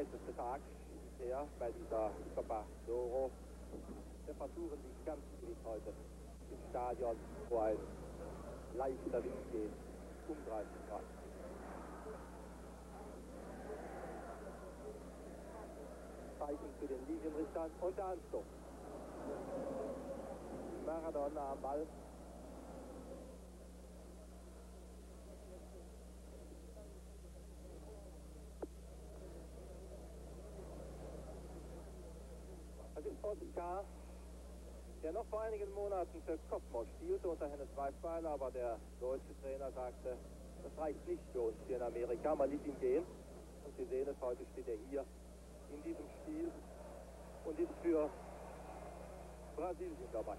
heißeste Tag bisher bei dieser Copa d'Oro. Wir versuchen die ganze Gewicht heute im Stadion, wo ein leichter Wind geht, um 30 Grad. Zeichen zu den Linienrichtern und der Anstoß. Maradona am Ball. Das ist Oscar, der noch vor einigen Monaten für Kopfball spielte unter Hennes Weißweiler, aber der deutsche Trainer sagte, das reicht nicht für uns hier in Amerika, man ließ ihn gehen. Und Sie sehen es, heute steht er hier in diesem Spiel und ist für Brasilien dabei.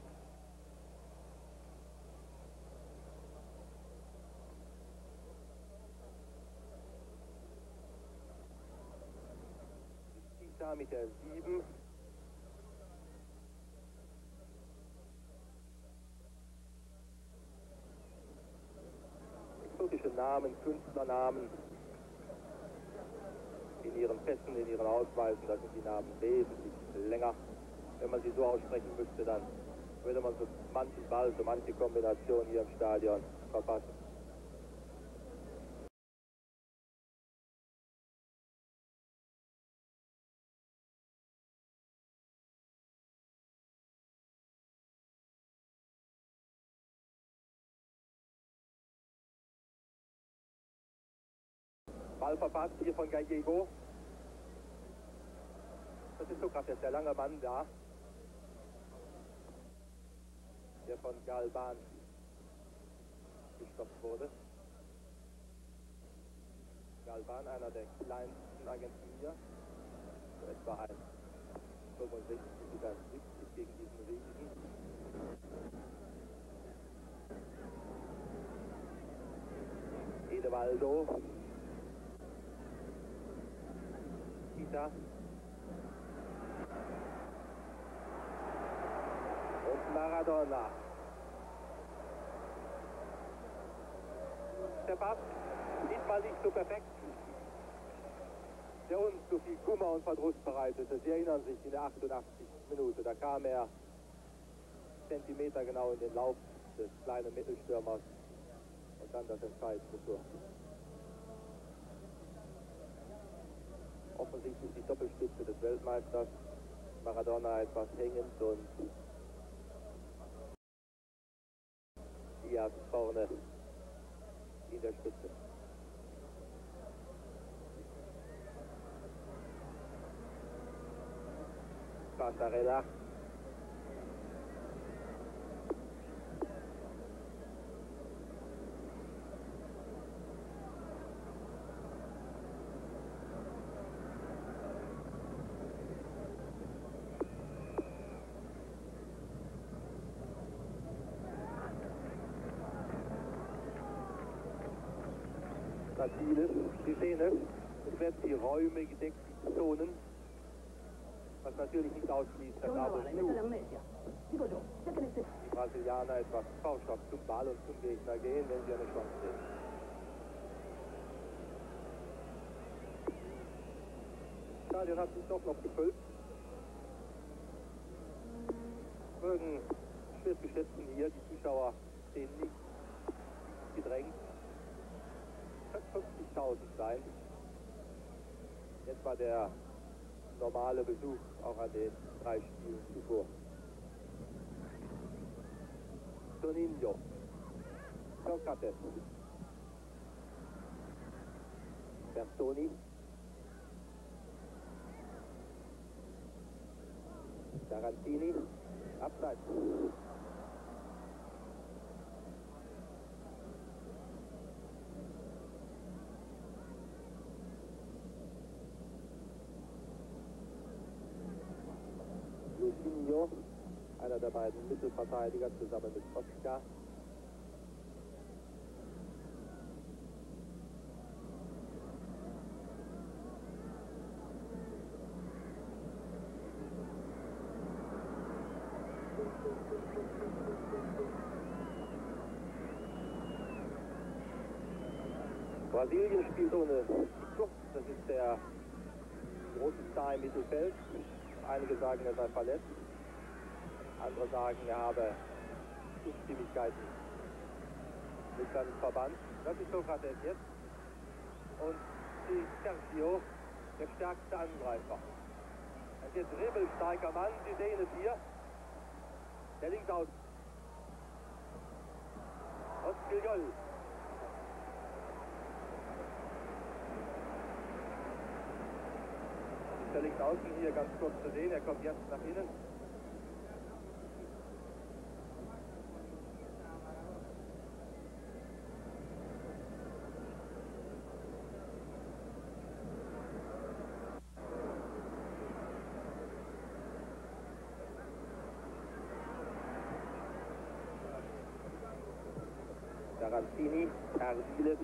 Tita mit der 7. Exotische Namen, Künstlernamen in ihren Pässen, in ihren Ausweisen, da sind die Namen wesentlich länger. Wenn man sie so aussprechen müsste, dann würde man so manchen Ball, so manche Kombination hier im Stadion verpassen. Ball verpasst hier von Gallego. Das ist Sócrates, der lange Mann da, der von Galvan gestoppt wurde. Galvan, einer der kleinsten Argentinier, so etwa ein 65 oder 70 gegen diesen Riesen. Edevaldo. Tita. Und Maradona. Der Pass diesmal nicht so perfekt, der uns so viel Kummer und Verdruss bereitete. Sie erinnern sich, in der 88. Minute, da kam er Zentimeter genau in den Lauf des kleinen Mittelstürmers und dann das entscheidende Tor. Offensichtlich die Doppelspitze des Weltmeisters. Maradona etwas hängend und Diaz vorne in der Spitze. Passarella. Ardiles, Sie sehen es, es werden die Räume gedeckt, die Zonen, was natürlich nicht ausschließt, dass ab und zu die Brasilianer etwas vorschauend zum Ball und zum Gegner gehen, wenn sie eine Chance sehen. Das Stadion hat sich doch noch gefüllt. Mögen schwer zu schätzen hier, die Zuschauer stehen nicht gedrängt. 50.000 sein. Jetzt war der normale Besuch auch an den 3 Spielen zuvor. Toninho. Sócrates. Bertoni. Tarantini. Abseits. Luizinho, einer der beiden Mittelverteidiger, zusammen mit Oscar. Brasilien spielt ohne Tico, das ist der große Star im Mittelfeld. Einige sagen, er sei verletzt. Andere sagen, er habe Unstimmigkeiten mit seinem Verband. Das ist Sócrates jetzt. Und die Sergio, der stärkste Angreifer. Ein sehr dribbelstarker Mann, Sie sehen es hier. Der links aus. Aus Fillol. Der links außen hier ganz kurz zu sehen. Er kommt jetzt nach innen. Tarantini, Ardiles.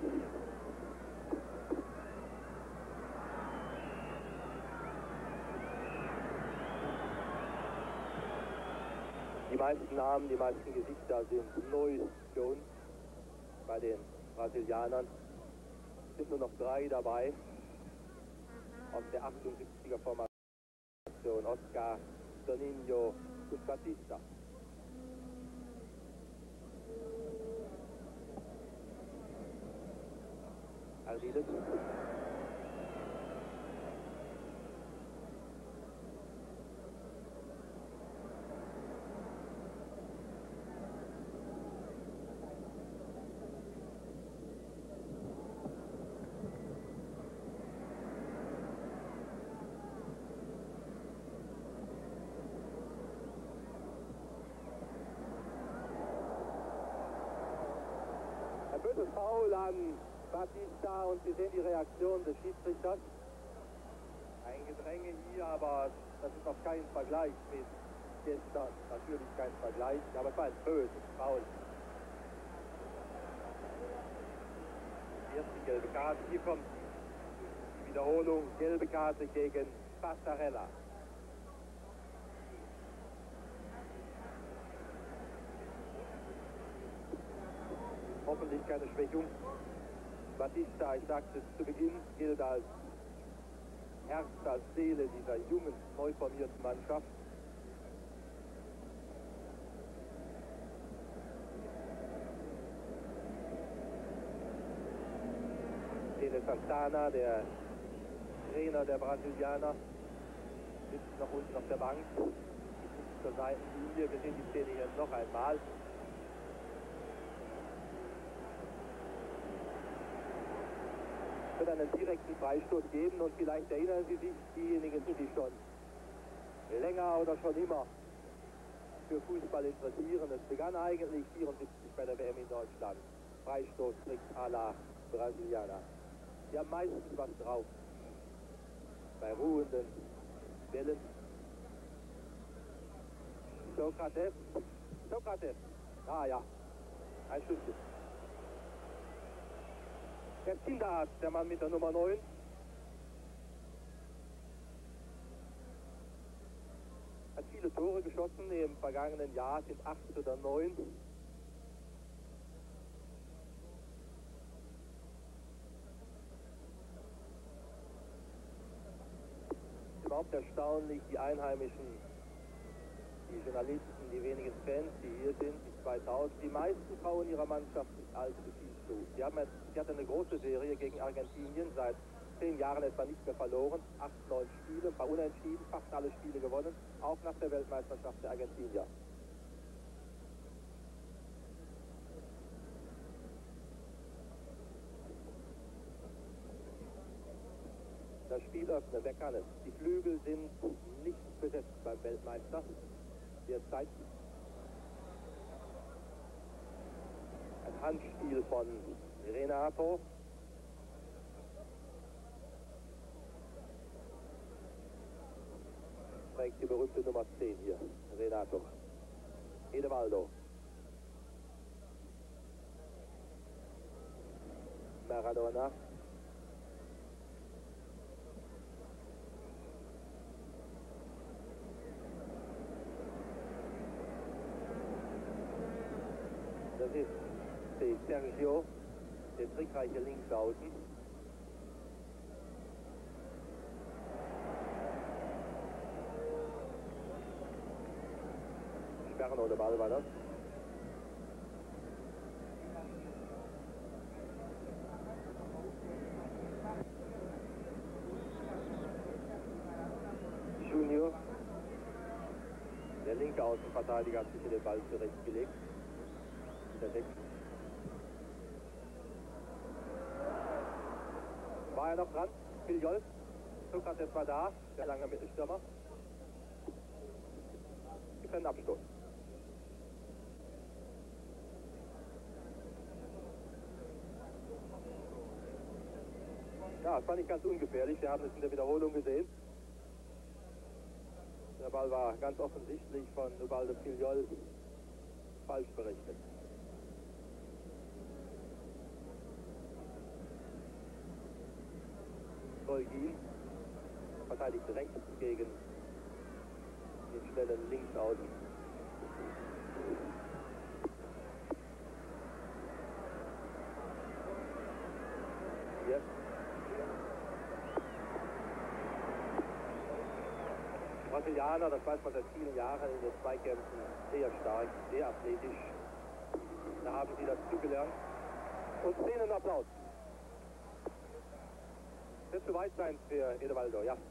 Die meisten Namen, die meisten Gesichter sind neu für uns. Bei den Brasilianern sind nur noch 3 dabei. Aus der 78er Formation. Oscar, Toninho und Batista. Ardiles. Ein böses Foul an Batista und Sie sehen die Reaktion des Schiedsrichters. Ein Gedränge hier, aber das ist noch kein Vergleich mit gestern. Natürlich kein Vergleich, aber es war ein böses Foul. Die erste gelbe Karte, hier kommt die Wiederholung, gelbe Karte gegen Passarella. Hoffentlich keine Schwächung. Batista, ich sagte es zu Beginn, gilt als Herz, als Seele dieser jungen, neu formierten Mannschaft. Santana, der Trainer der Brasilianer, sitzt noch unten auf der Bank, zur Seitenlinie. Wir sehen die Szene hier noch einmal. Es wird einen direkten Freistoß geben und vielleicht erinnern Sie sich, diejenigen, die sich schon länger oder schon immer für Fußball interessieren. Es begann eigentlich 74 bei der WM in Deutschland. Freistoßtrick à la Brasilianer. Die haben meistens was drauf. Bei ruhenden Bällen. Sócrates. Ah ja, ein Schüsse. Der Kinderarzt, der Mann mit der Nummer 9. Hat viele Tore geschossen. Im vergangenen Jahr sind 8 oder 9. Überhaupt erstaunlich, die Einheimischen, die Journalisten, die wenigen Fans, die hier sind, die 2000, die meisten trauen ihrer Mannschaft nicht allzu viel zu. Sie hat eine große Serie gegen Argentinien, seit 10 Jahren etwa nicht mehr verloren, 8, 9 Spiele, ein paar Unentschieden, fast alle Spiele gewonnen, auch nach der Weltmeisterschaft der Argentinier. Das Spiel öffnen, wer kann es? Die Flügel sind nicht besetzt beim Weltmeister. Derzeit ein Handspiel von Renato. Trägt die berühmte Nummer 10 hier, Renato. Edevaldo. Maradona. Das ist Sergio, der trickreiche Linksaußen. Inferno, der Ball war das. Júnior, der linke Außenverteidiger, hat sich in den Ball zurechtgelegt. Wieder weg. War er noch dran? Fillol. Sócrates war da, der lange Mittelstürmer. Gibt einen Abstoß. Ja, es war nicht ganz ungefährlich. Wir haben es in der Wiederholung gesehen. Der Ball war ganz offensichtlich von Edevaldo Fillol falsch berechnet. Olguín verteidigt rechts gegen den schnellen Linksaußen. Hier. Brasilianer, das weiß man seit vielen Jahren in den Zweikämpfen, sehr stark, sehr athletisch. Da haben sie das zugelernt. Und Szenenapplaus. Wird zu weit sein für Edevaldo, ja.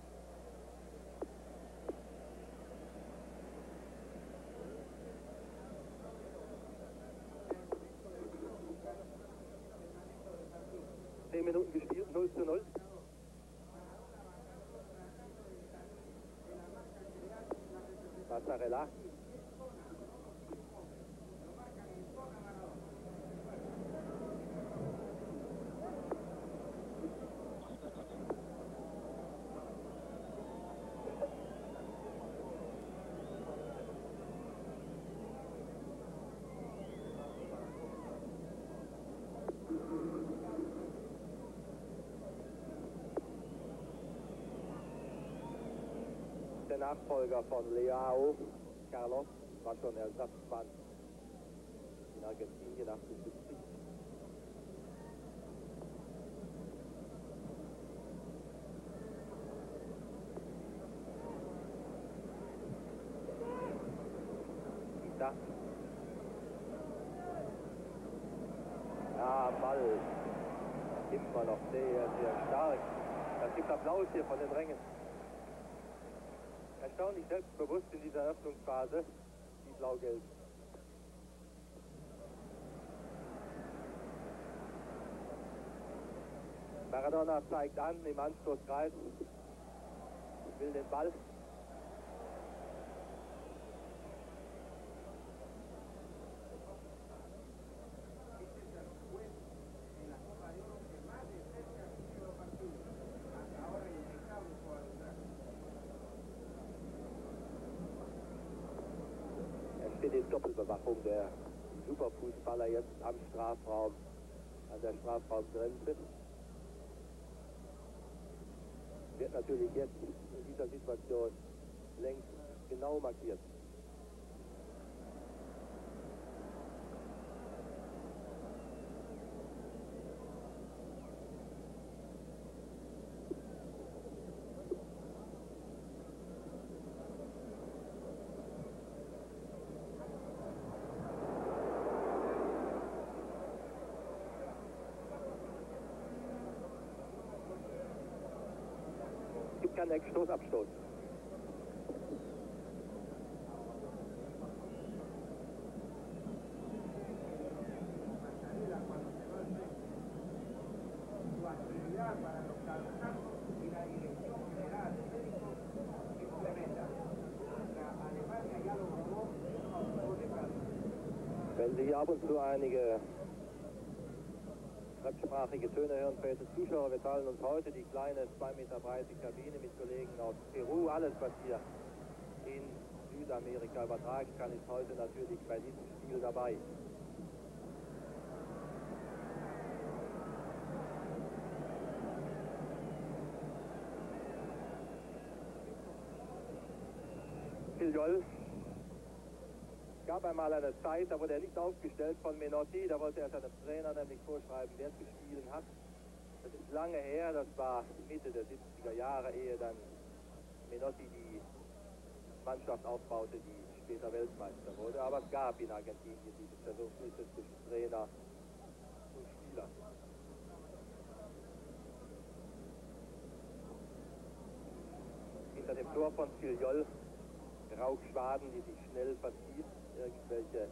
Minuten gespielt, 0:0. Passarella. Der Nachfolger von João, Carlos, war schon Ersatzmann in Argentinien 78. Tita. Ja, Ball. Immer noch sehr, sehr stark. Das gibt Applaus hier von den Rängen. Erstaunlich selbstbewusst in dieser Eröffnungsphase, die Blau-Gelb. Maradona zeigt an im Anstoßkreis, will den Ball. Die Doppelbewachung der Superfußballer jetzt am Strafraum, an der Strafraumgrenze. Wird natürlich jetzt in dieser Situation längst genau markiert. Kein Eckstoß, Abstoß. Wenn Sie hier ab und zu einige fremdsprachige Töne hören, verehrte Zuschauer, wir teilen uns heute die kleine 2 Meter breite Kabine mit Kollegen aus Peru. Alles, was hier in Südamerika übertragen kann, ist heute natürlich bei diesem Spiel dabei. Fillol gab einmal eine Zeit, da wurde er nicht aufgestellt von Menotti, da wollte er seinem Trainer nämlich vorschreiben, wer zu spielen hat. Das ist lange her, das war Mitte der 70er Jahre, ehe dann Menotti die Mannschaft aufbaute, die später Weltmeister wurde. Aber es gab in Argentinien diese Zerwürfnisse zwischen Trainer und Spieler. Hinter dem Tor von Fillol Rauchschwaden, die sich schnell verziehen, irgendwelche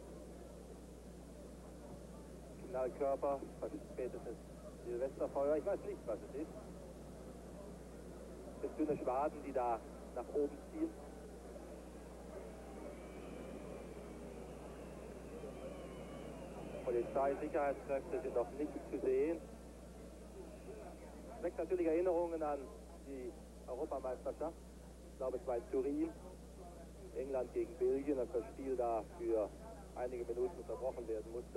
Knallkörper, spätestens Silvesterfeuer, ich weiß nicht, was es ist. Das sind dünne Schwaden, die da nach oben ziehen. Polizei, Sicherheitskräfte sind noch nicht zu sehen. Weckt natürlich Erinnerungen an die Europameisterschaft. Ich glaube, es war in Turin, England gegen Belgien, als das Spiel da für einige Minuten unterbrochen werden musste.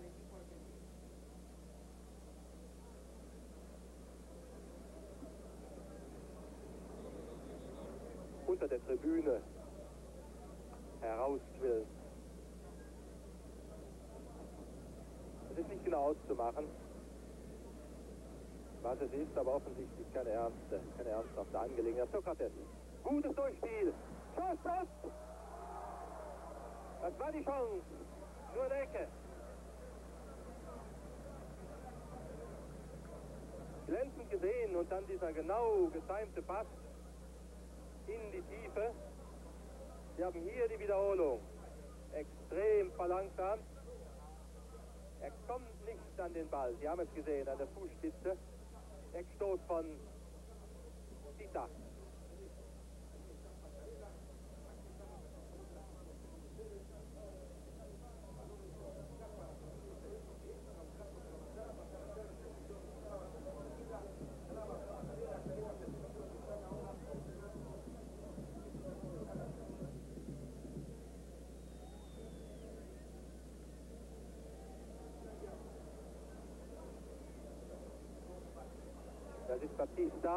Unter der Tribüne herausquillen. Es ist nicht genau auszumachen, was es ist, aber offensichtlich keine ernsthafte Angelegenheit. Sócrates, gutes Durchspiel. Schuss, Schuss! Das war die Chance. Nur eine Ecke. Glänzend gesehen und dann dieser genau getimte Pass in die Tiefe. Wir haben hier die Wiederholung. Extrem verlangsamt. Er kommt nicht an den Ball. Sie haben es gesehen, an der Fußspitze. Eckstoß von Tita. Das ist Batista.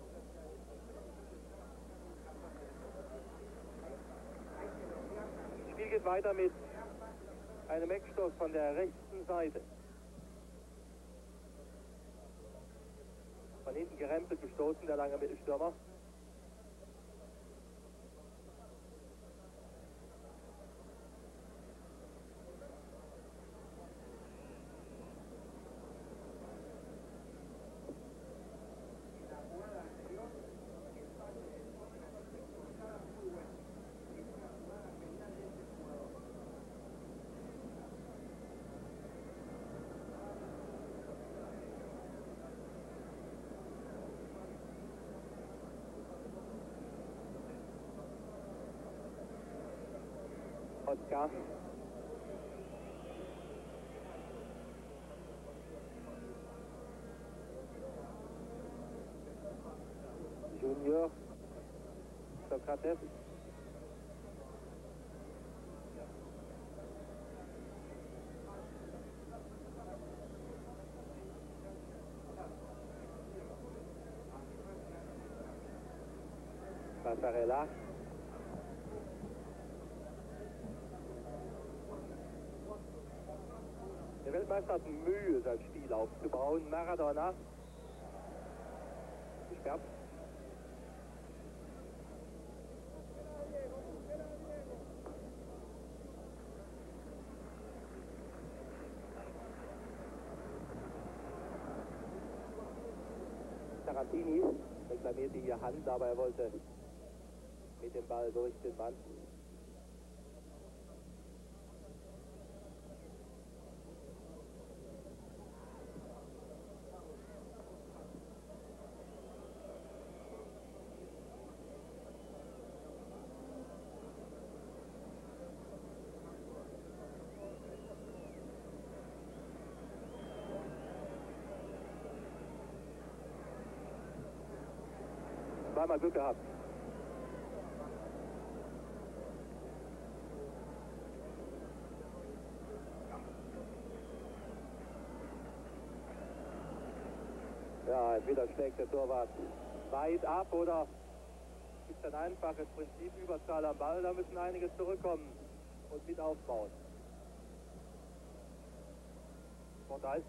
Das Spiel geht weiter mit einem Eckstoß von der rechten Seite. Von hinten gerempelt, gestoßen, der lange Mittelstürmer. Oscar. Júnior. Sócrates. Passarella. Der Weltmeister hat Mühe, sein Spiel aufzubauen. Maradona. Gesperrt. Tarantini reklamierte hier Hand, aber er wollte mit dem Ball durch den Mann. Zweimal Glück gehabt. Ja, entweder schlägt der Torwart weit ab oder gibt ein einfaches Prinzip Überzahl am Ball. Da müssen einige zurückkommen und mit aufbauen. Vorteil.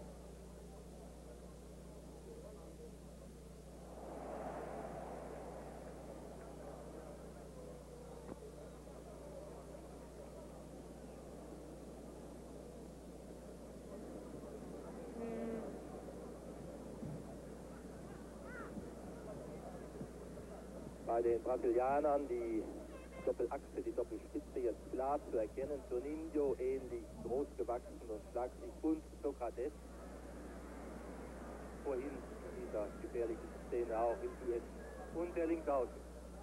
Bei den Brasilianern die Doppelachse, die Doppelspitze jetzt klar zu erkennen. Toninho ähnlich groß gewachsen und schlagsig und Sócrates. Vorhin in dieser gefährlichen Szene auch im Duett. Und der Linksaußen.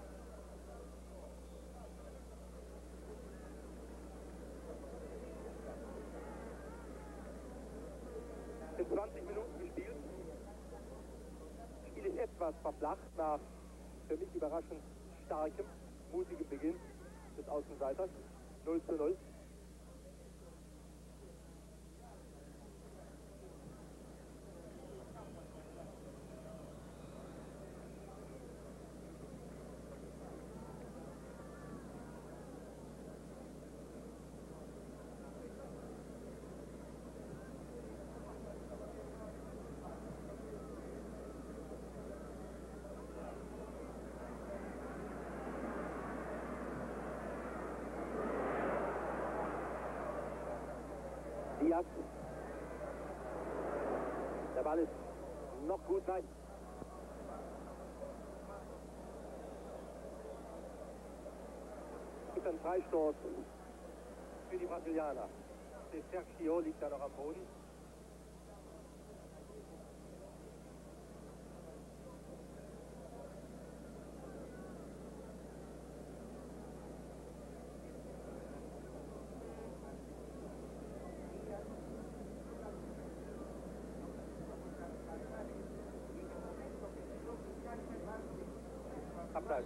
In 20 Minuten gespielt. Das Spiel ist etwas verflacht nach für mich überraschend starkem, mutigem Beginn des Außenseiters. 0:0. Der Ball ist noch gut weit. Gibt ein Freistoß für die Brasilianer. Der Sergio liegt da noch am Boden. Abseits.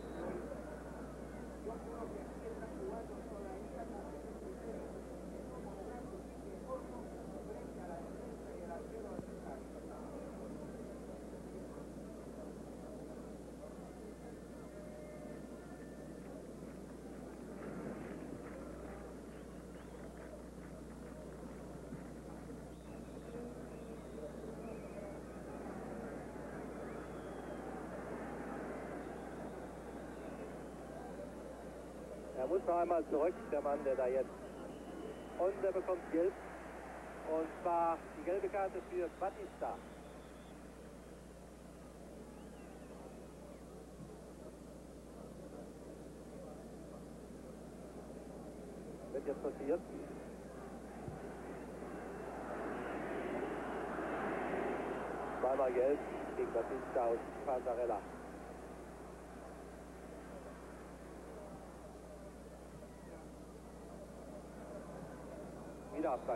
Er muss noch einmal zurück, der Mann, der da jetzt. Und er bekommt Gelb. Und zwar die gelbe Karte für Batista. Wird jetzt passiert. Zweimal Gelb gegen Batista und Passarella. Wieder Abseits.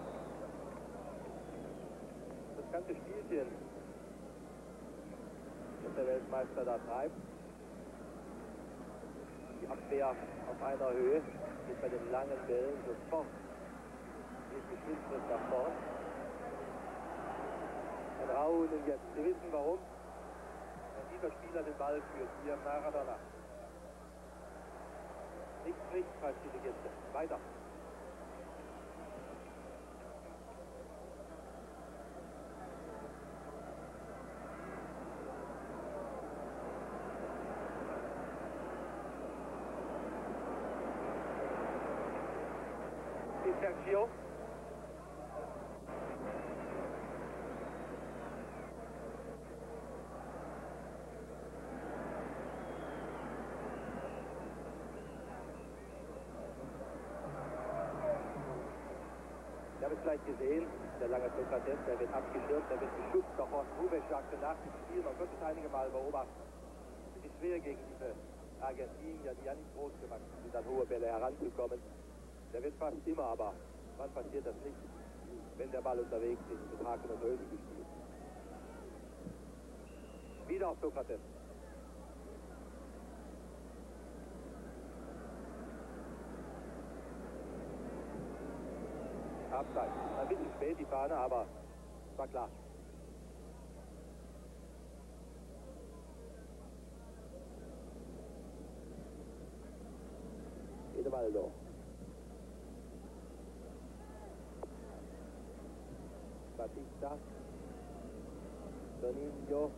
Das ganze Spielchen, das der Weltmeister da treibt. Die Abwehr auf einer Höhe, geht bei den langen Bällen sofort mit Geschwindigkeit nach vorn. Ein Raunen jetzt. Sie wissen warum. Wenn dieser Spieler den Ball führt, hier Maradona. Nicht, falls diese Gäste. Weiter. Sergio. Ich habe es gleich gesehen, der lange Sócrates, der wird abgeschirmt, der wird geschubst, doch Horst Rubesch sagte nach dem Spiel, man konnte es einige Mal beobachten. Es ist schwer gegen diese Argentinier, die ja nicht groß gewachsen sind, an hohe Bälle heranzukommen. Der wird fast immer, aber wann passiert das nicht, wenn der Ball unterwegs ist, mit Haken und Ösen gespielt. Wieder auf Sócrates. Abseits. Ein bisschen spät die Fahne, aber es war klar. Edevaldo. Batista. Toninho.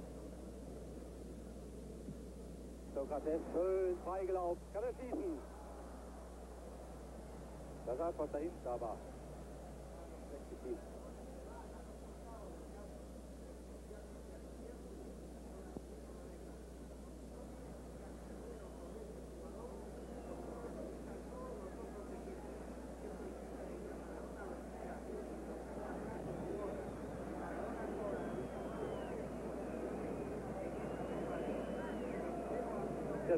Sócrates schön freigelaufen. Kann er schießen? Da saß was dahinten, aber schlecht gespielt.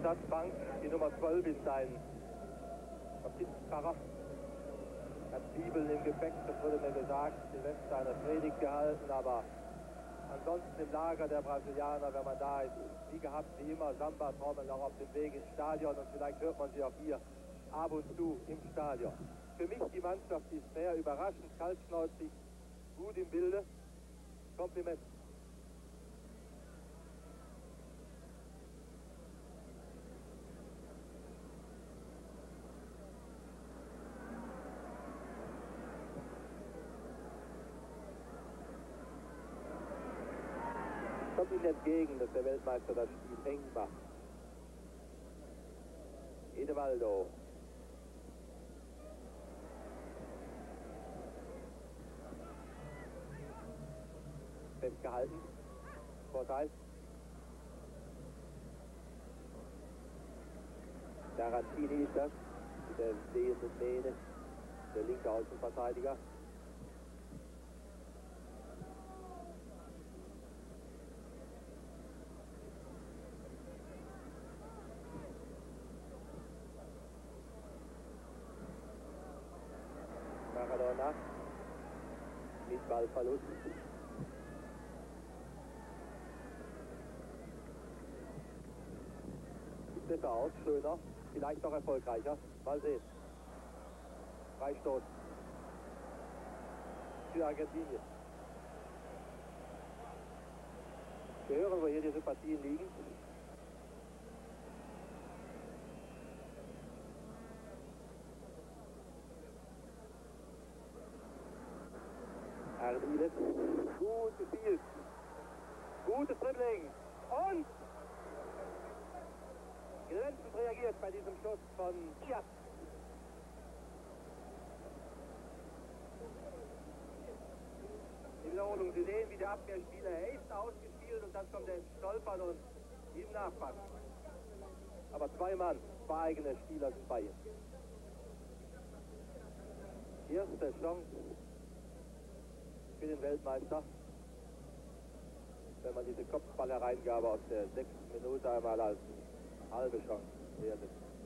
Ersatzbank. Die Nummer 12 ist ein Baptistpfarrer. Hat Bibeln im Gepäck, das wurde mir gesagt. Silvester eine Predigt gehalten, aber ansonsten im Lager der Brasilianer, wenn man da ist, wie gehabt, wie immer, Samba-Trommeln auch auf dem Weg ins Stadion und vielleicht hört man sie auch hier ab und zu im Stadion. Für mich die Mannschaft ist sehr überraschend, kaltschnäuzig, gut im Bilde. Kompliment. Kommt ihm entgegen, dass der Weltmeister das Spiel eng macht. Edevaldo. Festgehalten. Vorteil. Tarantini ist das. Mit der sehenden Mähne. Der linke Außenverteidiger. Maradona. Mit Ballverlust. Besser aus, schöner, vielleicht auch erfolgreicher. Mal sehen. Freistoß für Argentinien. Wir hören, wo hier die Sympathien liegen. Ardiles. Gut gespielt. Gutes Dribbling. Und glänzend reagiert bei diesem Schuss von Tita. Die Wiederholung, Sie sehen, wie der Abwehrspieler, er ist ausgespielt und dann kommt er ins Stolpern und ihm nachpassen. Aber zwei Mann, zwei eigene Spieler sind bei ihm. Erste Chance für den Weltmeister. Wenn man diese Kopfballhereingabe aus der 6. Minute einmal als halbe Chance wertet.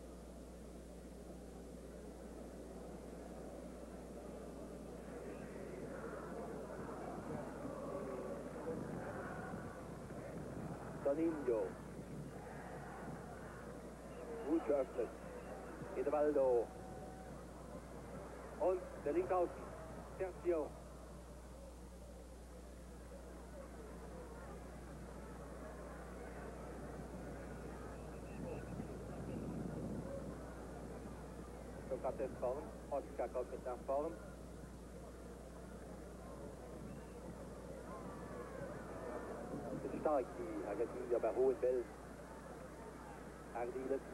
Toninho. Gut geöffnet. Edevaldo. Und der Linkaußen. Sergio. Sócrates vorn, Oscar kommt mit nach vorn. Sind stark die Argentinier bei hohen Wellen. Ardiles.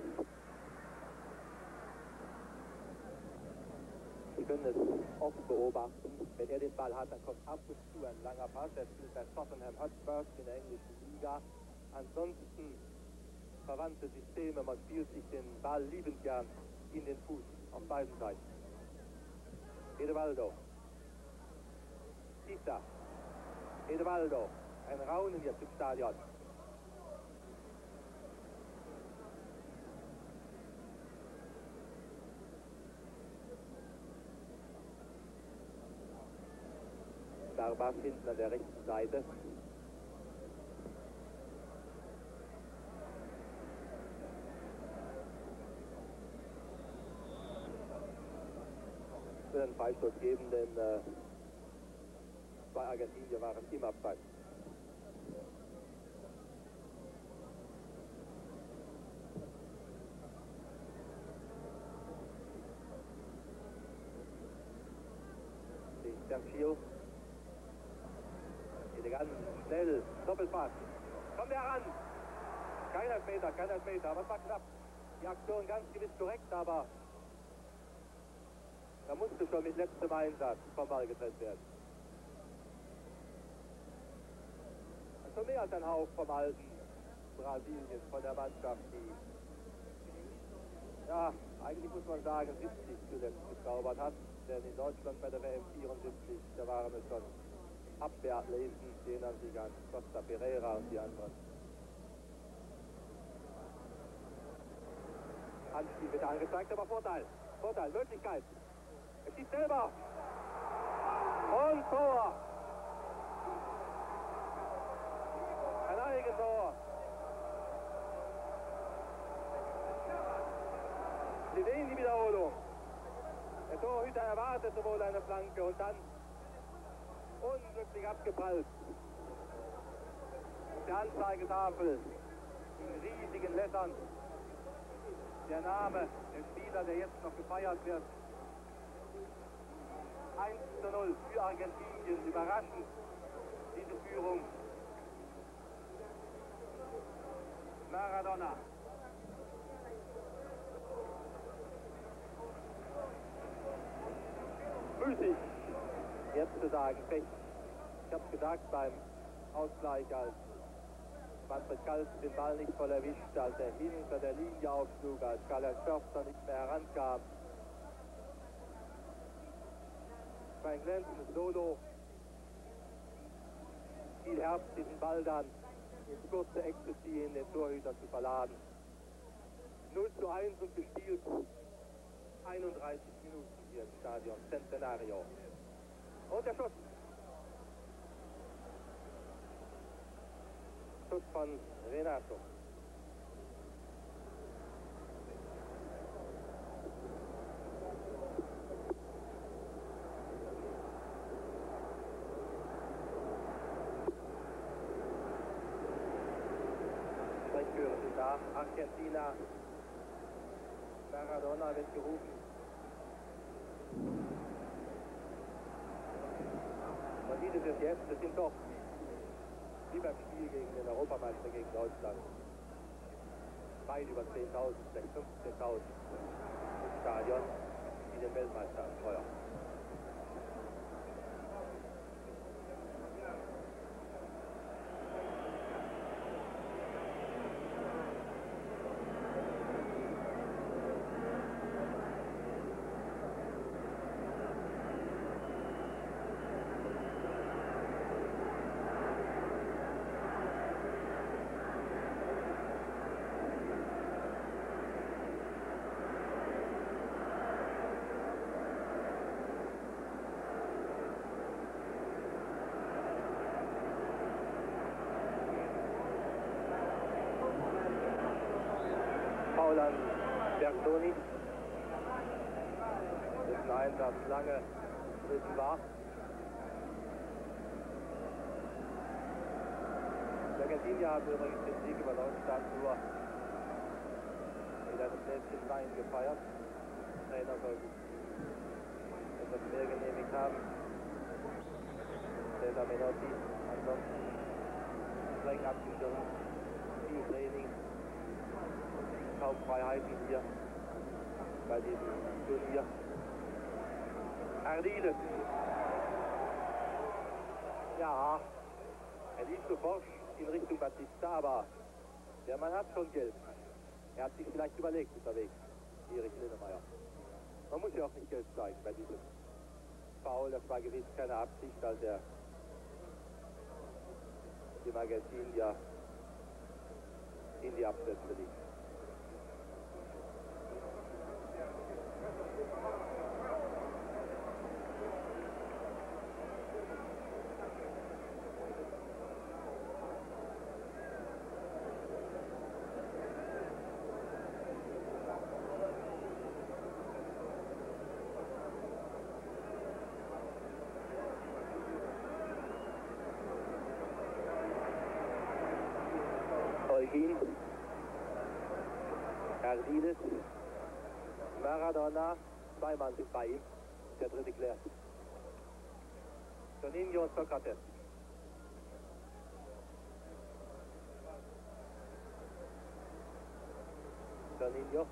Sie können es oft beobachten. Wenn er den Ball hat, dann kommt ab und zu ein langer Pass. Er spielt bei Tottenham Hotspur in der englischen Liga. Ansonsten verwandte Systeme. Man spielt sich den Ball liebend gern in den Fuß. Auf beiden Seiten. Edevaldo. Tita. Edevaldo. Ein Raunen jetzt im Stadion. Barbas hinten an der rechten Seite. Einen Freistoß geben, denn zwei Argentinier waren im Abseits. Sergio. Elegant, schnell, Doppelpass. Kommt er ran! Kein Elfmeter, aber es war knapp. Die Aktion ganz gewiss korrekt, aber da musste schon mit letztem Einsatz vom Ball getrennt werden. Das ist schon mehr als ein Hauch vom alten Brasilien, von der Mannschaft, die, ja, eigentlich muss man sagen, 70 zuletzt gezaubert hat. Denn in Deutschland bei der WM 74, da waren es schon Abwehrathleten, die erinnern sich an Costa Pereira und die anderen. Handspiel wird angezeigt, aber Vorteil. Vorteil, Möglichkeit. Er schießt selber. Und Tor. Ein Eigentor. Sie sehen die Wiederholung. Der Torhüter erwartete wohl eine Flanke und dann unglücklich abgeprallt. Die Anzeigetafel in riesigen Lettern. Der Name der Spieler, der jetzt noch gefeiert wird. 1:0 für Argentinien. Überraschend diese Führung. Maradona. Müßig, jetzt zu sagen, Pech. Ich habe gesagt beim Ausgleich, als Manfred Kals den Ball nicht voll erwischt, als er hinter der Linie aufschlug, als Karl-Heinz Förster nicht mehr herankam. Es war ein glänzendes Solo. Viel Herz, diesen Ball dann ins kurze Eck zu ziehen, den Torhüter zu verladen. 0:1 und gespielt. 31 Minuten hier im Stadion Centenario. Und der Schuss. Schuss von Renato. Sprechchöre sind da. Argentina. Maradona wird gerufen. Man sieht es jetzt, es sind doch wie beim Spiel gegen den Europameister gegen Deutschland. Weit über 10.000, vielleicht 15.000 im Stadion, wie den Weltmeister heuer. An Bertoni, dessen Einsatz lange drin war. Die Argentinier haben übrigens den Sieg über Deutschland nur mit einem Gläschen Wein gefeiert. Der Trainer soll sich etwas mehr genehmigt haben. Cesar Menotti, ansonsten streng abgeschirmt, viel Training. Kaum Freiheiten hier bei diesem Turnier. Ardiles. Ja, er lief so forsch in Richtung Batista, aber der Mann hat schon Geld. Er hat sich vielleicht überlegt unterwegs, Erich Linemayr. Man muss ja auch nicht Geld zeigen bei diesem Foul. Das war gewiss keine Absicht, als er die Argentinier in die Absätze liegt. Olguín, Ardiles, Maradona, zwei Mann sind bei ihm, der dritte klärt. Toninho und Sócrates. Toninho,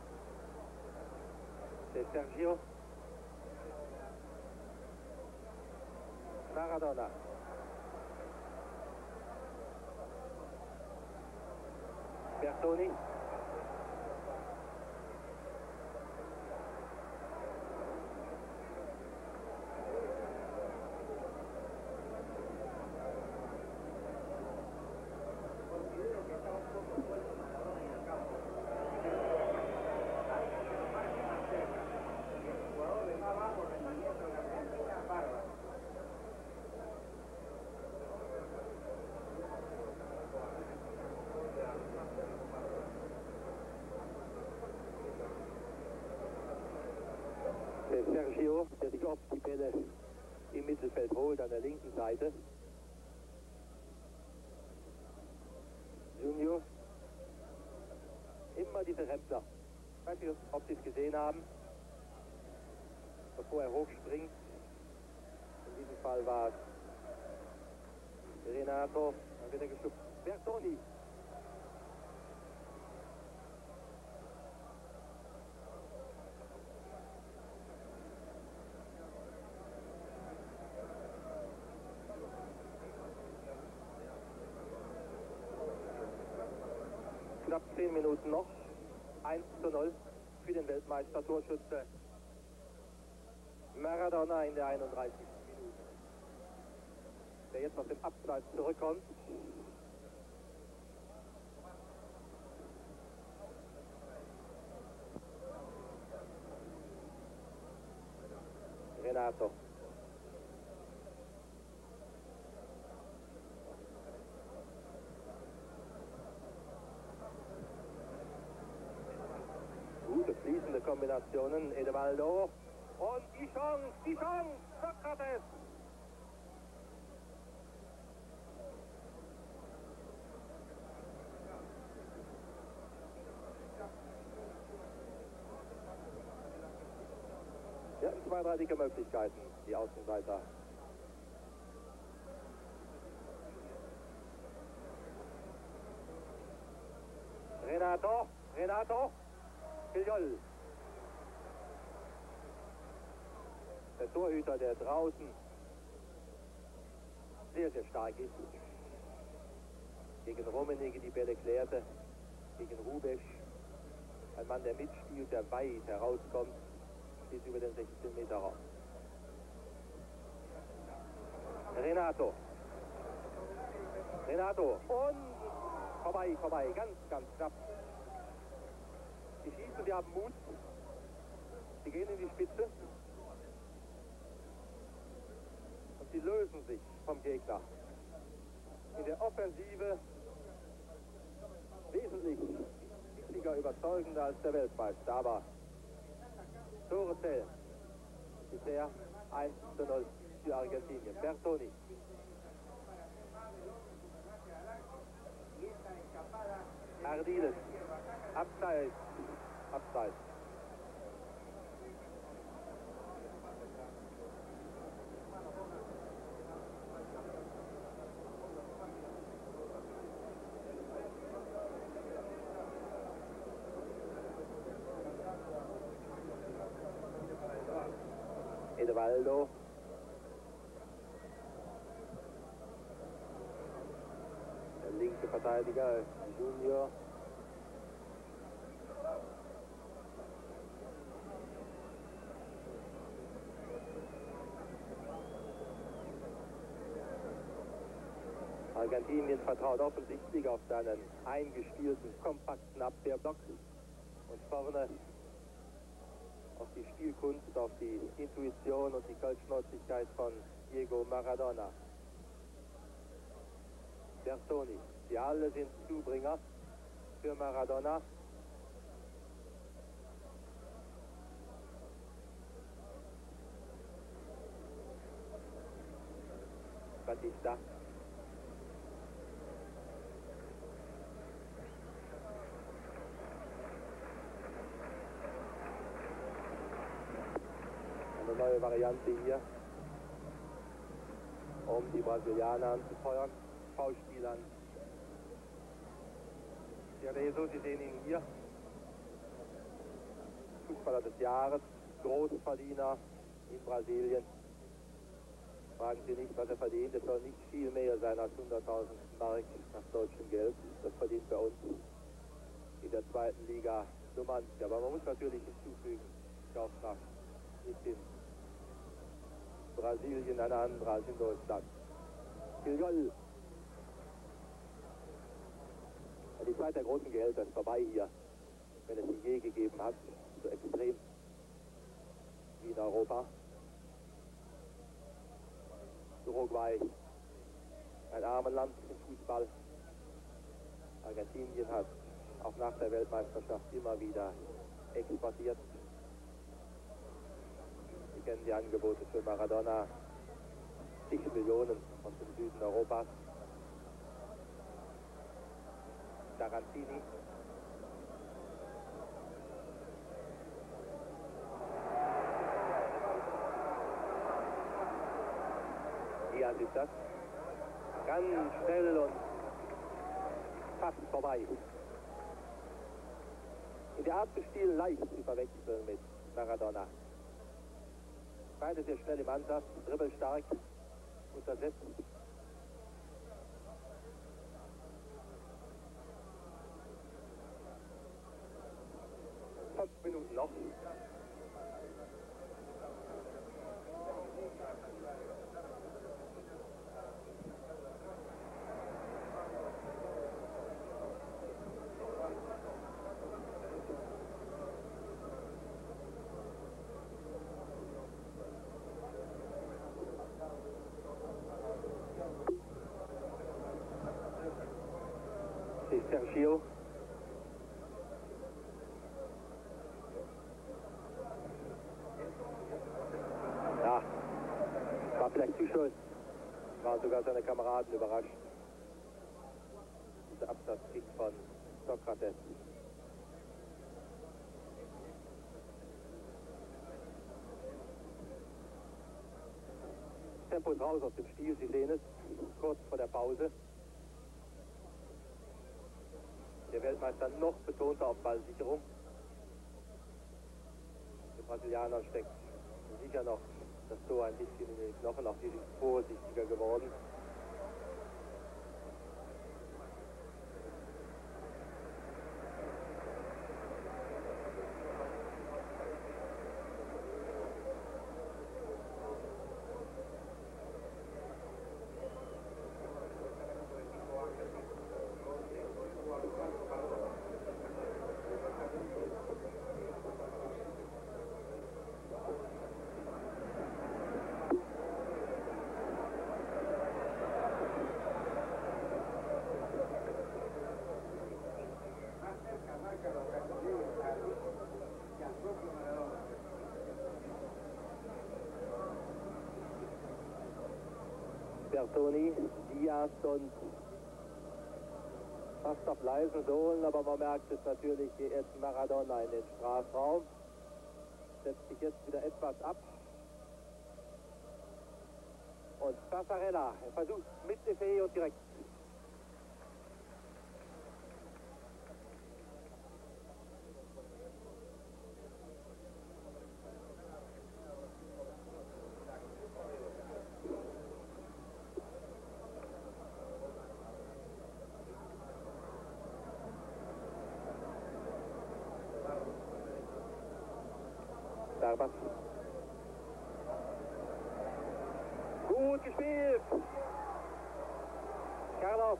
de Sergio, Maradona. Bertoni. Sergio, der sich oft die Bälle im Mittelfeld holt, an der linken Seite. Júnior. Immer diese Rempler. Ich weiß nicht, ob Sie es gesehen haben. Bevor er hochspringt. In diesem Fall war es Renato. Dann wird er geschubst. Bertoni. Knapp 10 Minuten noch. 1:0 für den Weltmeister-Torschütze Maradona in der 31. Minute. Der jetzt aus dem Abseits zurückkommt. Renato. Gute fließende Kombinationen, Edevaldo. Und die Chance, Sócrates. Ja, zwei, drei dicke Möglichkeiten, die Außenseiter. Renato. Fillol. Der Torhüter, der draußen sehr, sehr stark ist. Gegen Rummenigge die Bälle klärte. Gegen Rubesch. Ein Mann, der mitspielt, der weit herauskommt. Steht über den 16 Meter raus. Renato. Und vorbei. Ganz knapp. Die schießen, die haben Mut. Sie gehen in die Spitze. Und sie lösen sich vom Gegner. In der Offensive wesentlich wichtiger, überzeugender als der Weltmeister. Aber Tore zählen. Bisher 1:0 für Argentinien. Bertoni. Ardiles. Abseits. Edevaldo. Der linke Verteidiger Júnior. Argentinien vertraut offensichtlich auf seinen eingespielten, kompakten Abwehrblock und vorne auf die Spielkunst, auf die Intuition und die Kaltschnäuzigkeit von Diego Maradona. Bertoni, die alle sind Zubringer für Maradona. Batista. Eine neue Variante hier, um die Brasilianer anzufeuern. V-Spiel an Cerezo, Sie sehen ihn hier. Fußballer des Jahres, Großverdiener in Brasilien. Fragen Sie nicht, was er verdient. Es soll nicht viel mehr sein als 100.000 Mark nach deutschem Geld. Das verdient bei uns in der zweiten Liga so manche. Aber man muss natürlich hinzufügen, Kaufkraft nicht in Brasilien eine andere als in Deutschland. Fillol. Die Zeit der großen Gehälter ist vorbei hier, wenn es sie je gegeben hat, so extrem wie in Europa. Uruguay, ein Armenland im Fußball. Argentinien hat auch nach der Weltmeisterschaft immer wieder exportiert. kennen die Angebote für Maradona. Zig Millionen aus dem Süden Europas. Tarantini. Diaz ist das. Ganz schnell und fast vorbei. In der Art zu spielen leicht zu verwechseln mit Maradona. Beide sehr schnell im Ansatz, dribbelstark, untersetzt. 5 Minuten noch. Sergio. Ja, war vielleicht zu schön. Waren sogar seine Kameraden überrascht. Dieser Absatzkick von Sócrates. Tempo ist raus aus dem Spiel, Sie sehen es, kurz vor der Pause. Der Weltmeister noch betonter auf Ballsicherung. Der Brasilianer steckt sicher noch das Tor ein bisschen in den Knochen, auch die sind vorsichtiger geworden. Toni, Diaz und fast auf leisen Sohlen, aber man merkt es natürlich, hier ist Maradona in den Strafraum. Setzt sich jetzt wieder etwas ab. Und Passarella, er versucht mit Effe und direkt. Barbas. Gut gespielt. Carlos.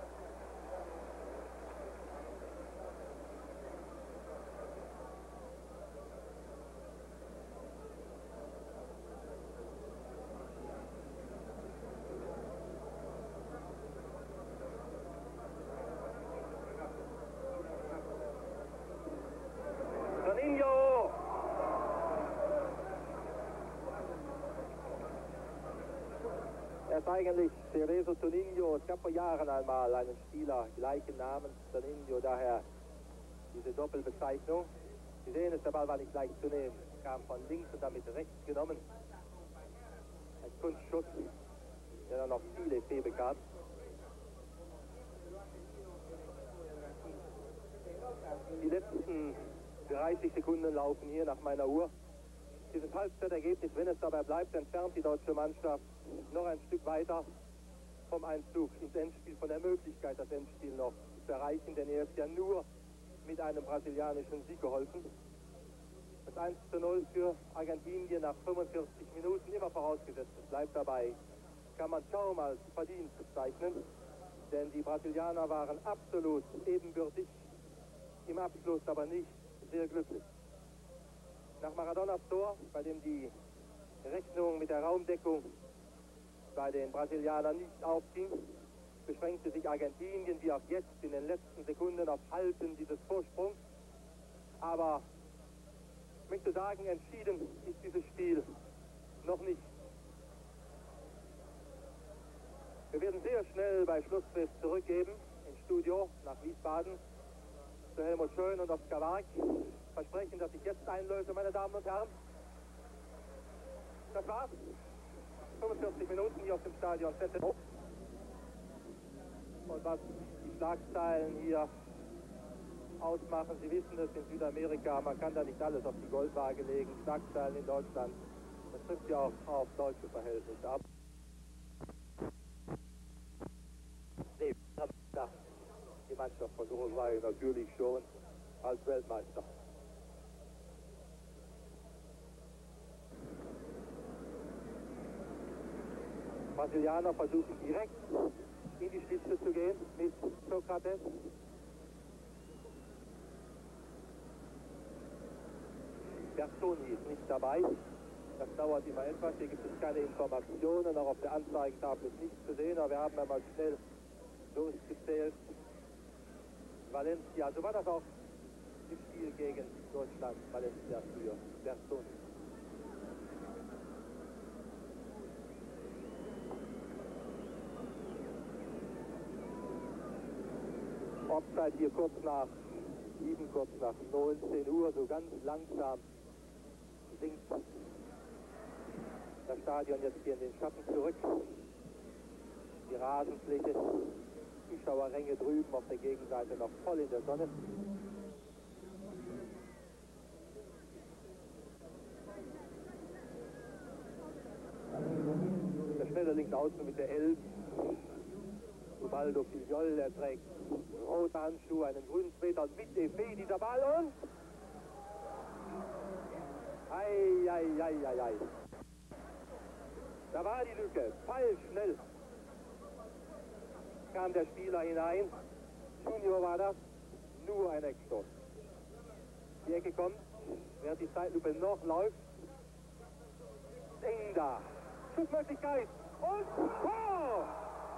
Toninho. Er ist eigentlich Cerezo Toninho. Es gab vor Jahren einmal einen Spieler gleichen Namens, Toninho, daher diese Doppelbezeichnung. Sie sehen es, der Ball war nicht leicht zu nehmen. Kam von links und damit rechts genommen. Ein Kunstschuss, der dann noch viele Effekte bekam. Die letzten 30 Sekunden laufen hier nach meiner Uhr. Dieses Halbzeitergebnis, wenn es dabei bleibt, entfernt die deutsche Mannschaft noch ein Stück weiter vom Einzug ins Endspiel, von der Möglichkeit, das Endspiel noch zu erreichen, denn er ist ja nur mit einem brasilianischen Sieg geholfen. Das 1:0 für Argentinien nach 45 Minuten, immer vorausgesetzt, es bleibt dabei, kann man kaum als verdient bezeichnen, denn die Brasilianer waren absolut ebenbürtig, im Abschluss aber nicht sehr glücklich. Nach Maradonas Tor, bei dem die Rechnung mit der Raumdeckung bei den Brasilianern nicht aufging, beschränkte sich Argentinien wie auch jetzt in den letzten Sekunden auf Halten dieses Vorsprungs. Aber ich möchte sagen, entschieden ist dieses Spiel Schlusspfiff zurückgeben ins Studio nach Wiesbaden zu Helmut Schön und Oskar Warg. Versprechen, dass ich jetzt einlöse, meine Damen und Herren. Das war's. 45 Minuten hier auf dem Stadion Centenario. Und was die Schlagzeilen hier ausmachen, Sie wissen es, in Südamerika, man kann da nicht alles auf die Goldwaage legen. Schlagzeilen in Deutschland, das trifft ja auch auf deutsche Verhältnisse ab. Die Mannschaft von Uruguay natürlich schon als Weltmeister. Brasilianer versuchen direkt in die Spitze zu gehen mit Sócrates. Bertoni ist nicht dabei. Das dauert immer etwas. Hier gibt es keine Informationen. Auch auf der Anzeigentafel ist nichts zu sehen. Aber wir haben einmal schnell durchgezählt. Valencia, so war das auch im Spiel gegen Deutschland. Valencia für Bertoni. Ortszeit hier kurz nach 7, kurz nach 19 Uhr, so ganz langsam sinkt das Stadion jetzt hier in den Schatten zurück. Die Rasenfläche, Zuschauerränge drüben auf der Gegenseite noch voll in der Sonne. Der schnelle Linksaußen mit der 11. Edevaldo Fillol, er trägt rote Handschuhe, einen grünen Sweater und mit DP dieser Ball und... Ei. Da war die Lücke, pfeilschnell kam der Spieler hinein. Júnior war das, nur ein Eckstoß. Die Ecke kommt, während die Zeitlupe noch läuft. Eng da, Schussmöglichkeit und Tor!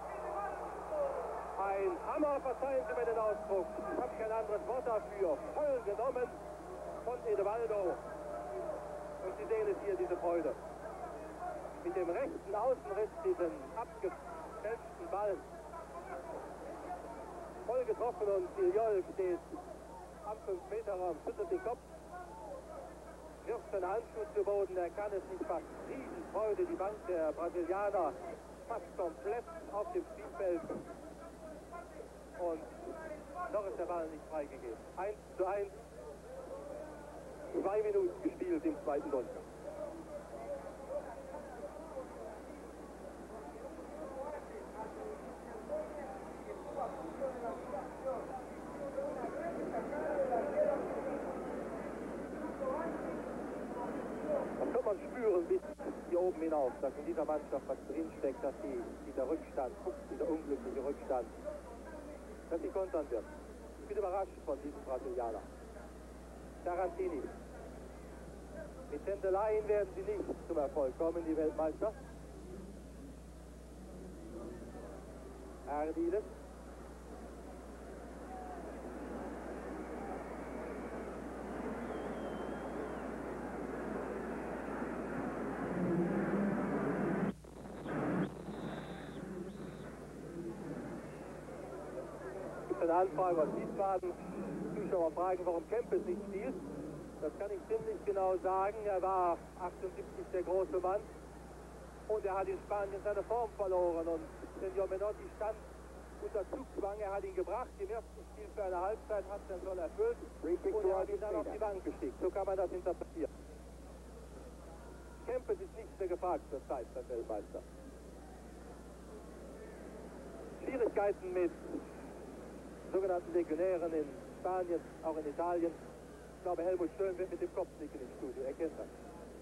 Ein Hammer, verzeihen Sie mir den Ausdruck. Ich habe kein anderes Wort dafür. Voll genommen von Edevaldo. Und Sie sehen es hier, diese Freude. Mit dem rechten Außenriss, diesen abgefälschten Ball. Voll getroffen und Fillol steht am 5-Meter-Raum, schüttelt den Kopf. Wirft seinen Handschuh zu Boden, er kann es nicht fassen. Riesenfreude, die Bank der Brasilianer fast komplett auf dem Spielfeld. Und noch ist der Ball nicht freigegeben. 1:1. 2 Minuten gespielt im zweiten Durchgang. Das kann man spüren bis hier oben hinauf, dass in dieser Mannschaft was drinsteckt, dass dieser Rückstand, dieser unglückliche Rückstand, dass sie kontern wird. Ich bin überrascht von diesem Brasilianer. Tarantini. Mit Händeleien werden sie nicht zum Erfolg kommen, die Weltmeister. Ardiles. Eine Anfrage aus Wiesbaden. Zuschauer fragen, warum Kempes nicht spielt. Das kann ich ziemlich genau sagen. Er war 78 der große Mann und er hat in Spanien seine Form verloren. Und Senor Menotti stand unter Zugzwang. Er hat ihn gebracht im ersten Spiel für eine Halbzeit, hat seinen Soll erfüllt und er hat ihn dann auf die Bank geschickt. So kann man das interpretieren. Kempes ist nicht mehr gefragt zur Zeit beim Weltmeister. Schwierigkeiten mit sogenannten Legionären in Spanien, auch in Italien. Ich glaube, Helmut Schön wird mit dem Kopf nicken im Studio, er kennt das.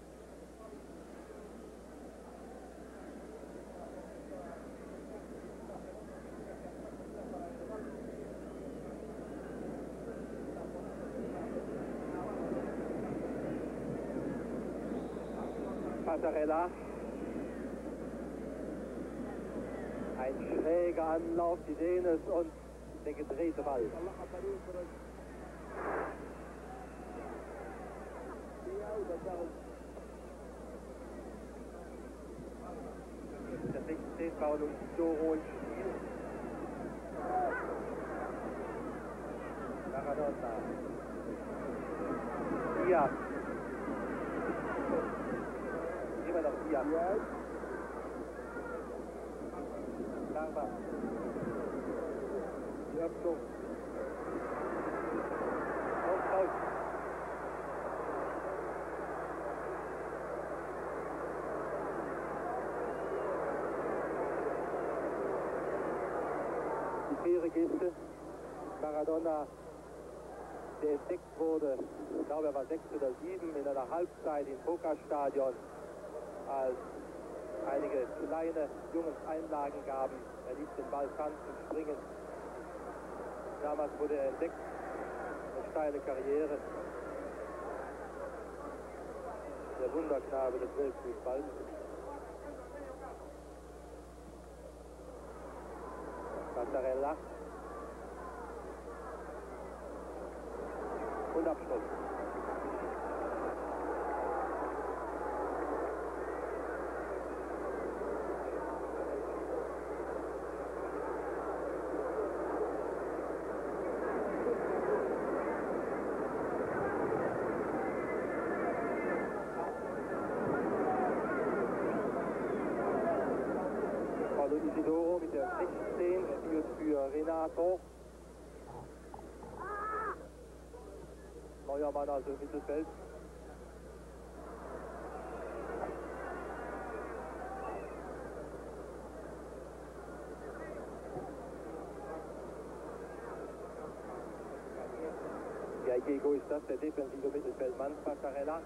Passarella. Ein schräger Anlauf, Sie sehen es, und der gedrehte Ball. Der 16. Paulo Isidoro im Spiel. Erich. Galvan. Die Öffnung. Und raus. Die faire Geste. Maradona, der entdeckt wurde, ich glaube er war 6 oder 7, in einer Halbzeit im Boca-Stadion, als einige kleine Jungs Einlagen gaben. Er ließ den Ball tanzen, springen. Damals wurde er entdeckt. Eine steile Karriere. Der Wunderknabe des Weltfußballs. Passarella. Und Abschluss. Paulo Isidoro mit der 16 spielt für Renato. Neuer Mann also im Mittelfeld. Gallego ist das, der defensive Mittelfeldmann, Passarella.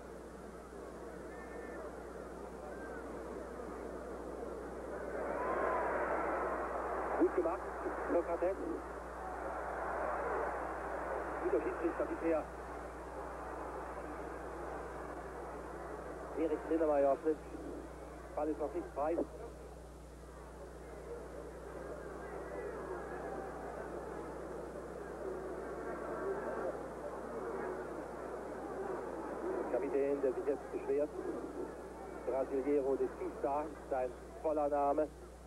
Gut gemacht, Sócrates. Guter Schiedsrichter bisher. Erich Linemayr auf Licht. Ball ist noch nicht frei. Kapitän, der sich jetzt beschwert. Brasileiro de Tita, sein voller Name.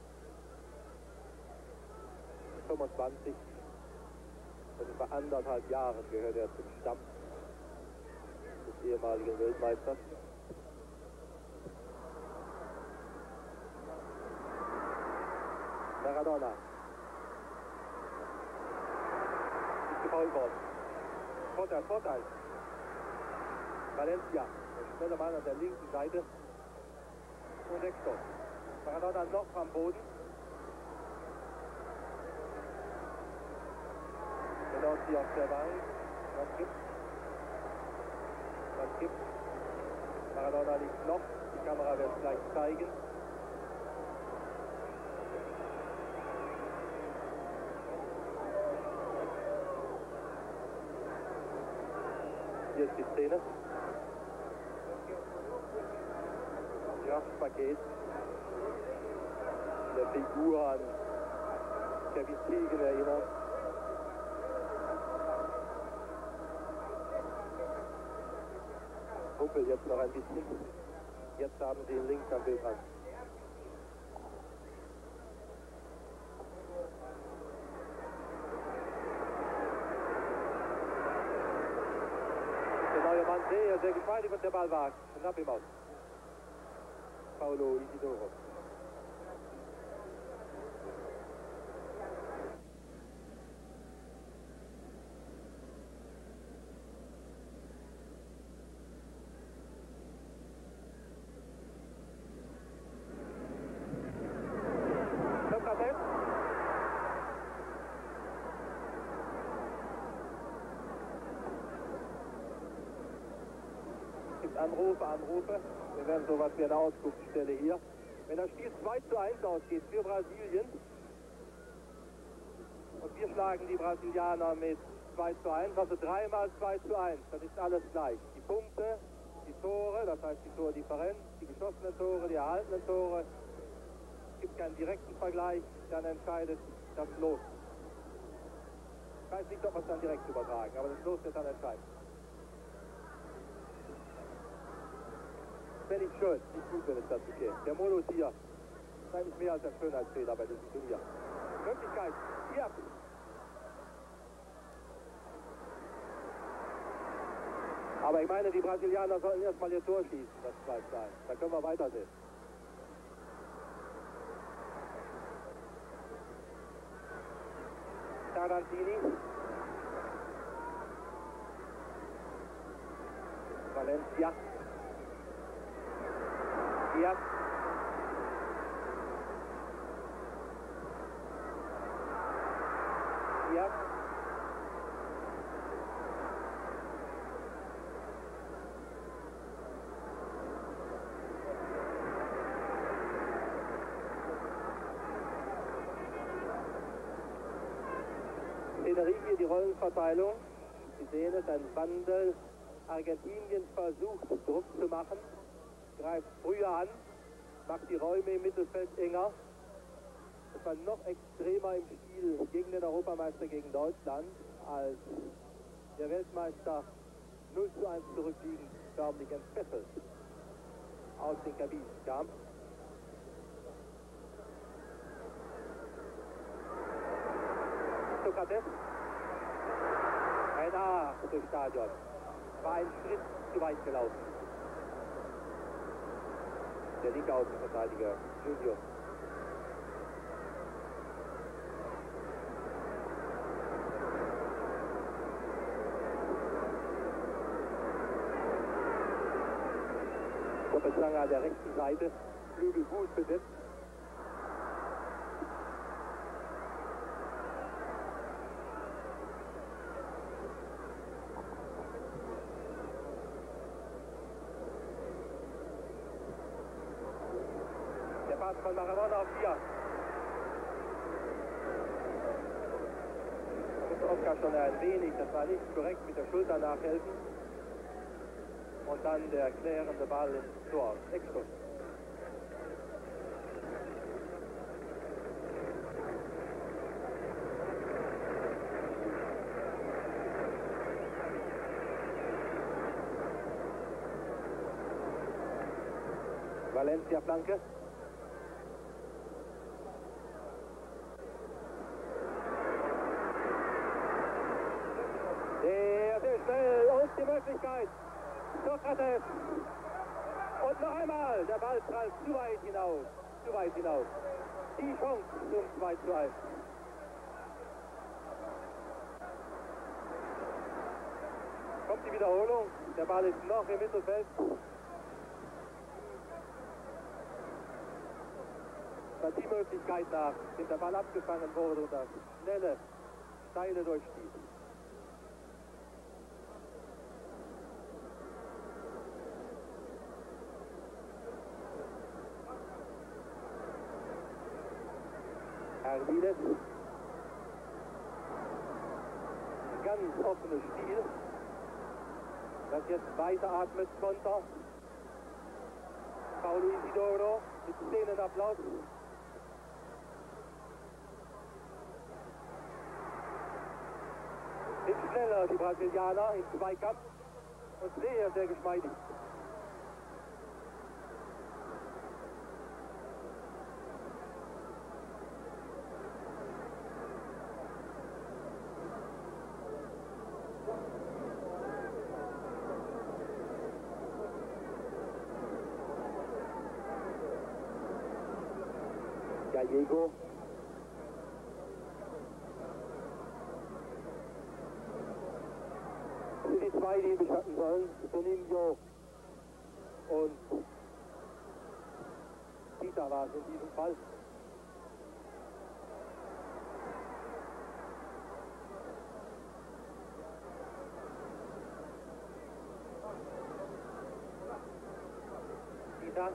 25. Und etwa 1,5 Jahren gehört er zum Stamm des ehemaligen Weltmeisters. Maradona. Ist gefault worden. Vorteil. Valencia. Der schnelle Mann an der linken Seite. Und Hector. Maradona noch am Boden. Penalty auf der Bank. Was gibt's? Maradona liegt noch. Die Kamera wird es gleich zeigen. Hier ist die Szene. Kraftpaket der Figur an Kevin Keegan erinnert. Humpel jetzt noch ein bisschen. Jetzt haben sie ihn links am Bildrand. Der neue Mann sehr geschmeidig und der Ball wagt. Knapp im Aus. Paulo Isidoro. Sócrates. Es gibt Anrufe. Wir werden sowas wie eine Auskunftsstelle hier. Wenn das Spiel 2:1 ausgeht für Brasilien und wir schlagen die Brasilianer mit 2:1, also 3 mal 2:1, dann ist alles gleich. Die Punkte, die Tore, das heißt die Tordifferenz, die geschossenen Tore, die erhaltenen Tore. Es gibt keinen direkten Vergleich, dann entscheidet das Los. Ich weiß nicht, ob wir es dann direkt übertragen, aber das Los wird dann entscheiden. Wäre nicht schön, nicht gut, wenn es dazu käme. Der Modus hier ist eigentlich mehr als ein Schönheitsfehler bei diesem Turnier. Möglichkeit, hier. Aber ich meine, die Brasilianer sollen erstmal ihr Tor schießen, das 2:1. Da können wir weitersehen. Tarantini. Valencia. Diaz. Diaz. Erich hier die Rollenverteilung. Sie sehen es, ein Wandel. Argentinien versucht, Druck zu machen, greift früher an, macht die Räume im Mittelfeld enger. Es war noch extremer im Spiel gegen den Europameister gegen Deutschland, als der Weltmeister 0:1 zurückliegend, förmlich entfesselt aus den Kabinen kam. Sócrates. Ein A durchs Stadion. War ein Schritt zu weit gelaufen. Der linke Außenverteidiger Júnior. Doppelzange an der rechten Seite, Flügel gut besetzt. Von Maradona auf 4. Da musste Oskar schon ein wenig, das war nicht korrekt, mit der Schulter nachhelfen. Und dann der klärende Ball ins Tor. Eckschuss. Valencia Flanke. Die Möglichkeit. Sócrates. Und noch einmal. Der Ball prallt zu weit hinaus. Zu weit hinaus. Die Chance zum 2:1. Kommt die Wiederholung. Der Ball ist noch im Mittelfeld. Bei die Möglichkeit nach, dem der Ball abgefangen wurde und das schnelle, steile Durchspiel. Ardiles. Ganz offenes Spiel, das jetzt weiteratmet Konter. Paulo Isidoro mit Szenenapplaus. Sind schneller die Brasilianer im Zweikampf und sehr, sehr geschmeidig. Gallego. Das sind die zwei, die ihn beschatten sollen. Toninho und Tita war es in diesem Fall. Tita.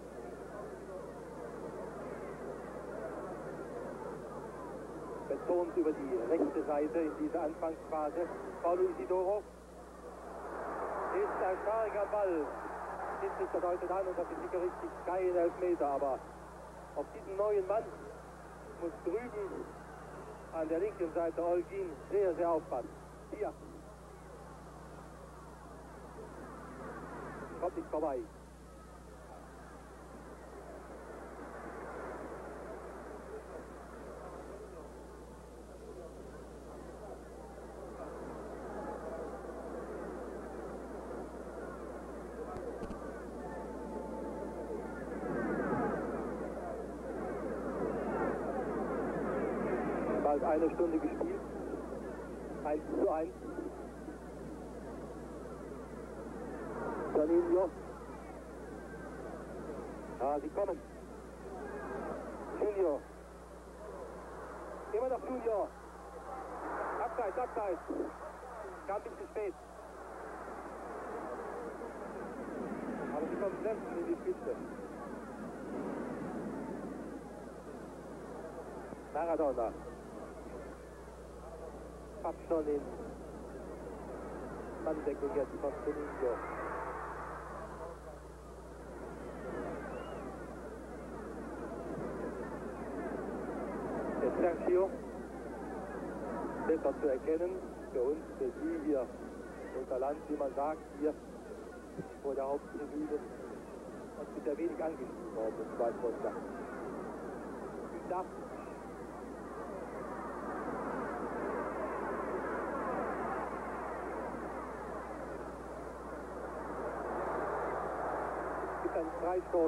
Betont über die rechte Seite in dieser Anfangsphase. Paulo Isidoro ist ein starker Ball. Schiedsrichter deutet an und das ist sicher richtig kein Elfmeter, aber auf diesen neuen Mann muss drüben an der linken Seite Olguín sehr, sehr aufpassen. Hier. Kommt nicht vorbei. Eine Stunde gespielt. 1:1. Toninho. Ah, sie kommen. Júnior. Immer noch Júnior. Abseits, abseits. Kam ein bisschen spät. Aber sie kommen selbst in die Spitze. Maradona. Fast schon in Manndeckung jetzt von Toninho. Sergio, besser zu erkennen, für uns, für Sie hier unter Land, wie man sagt, hier vor der Haupttribüne, und bisher wenig angeschrieben worden, das war Vorschlag. Tita. Es gibt einen Freistoß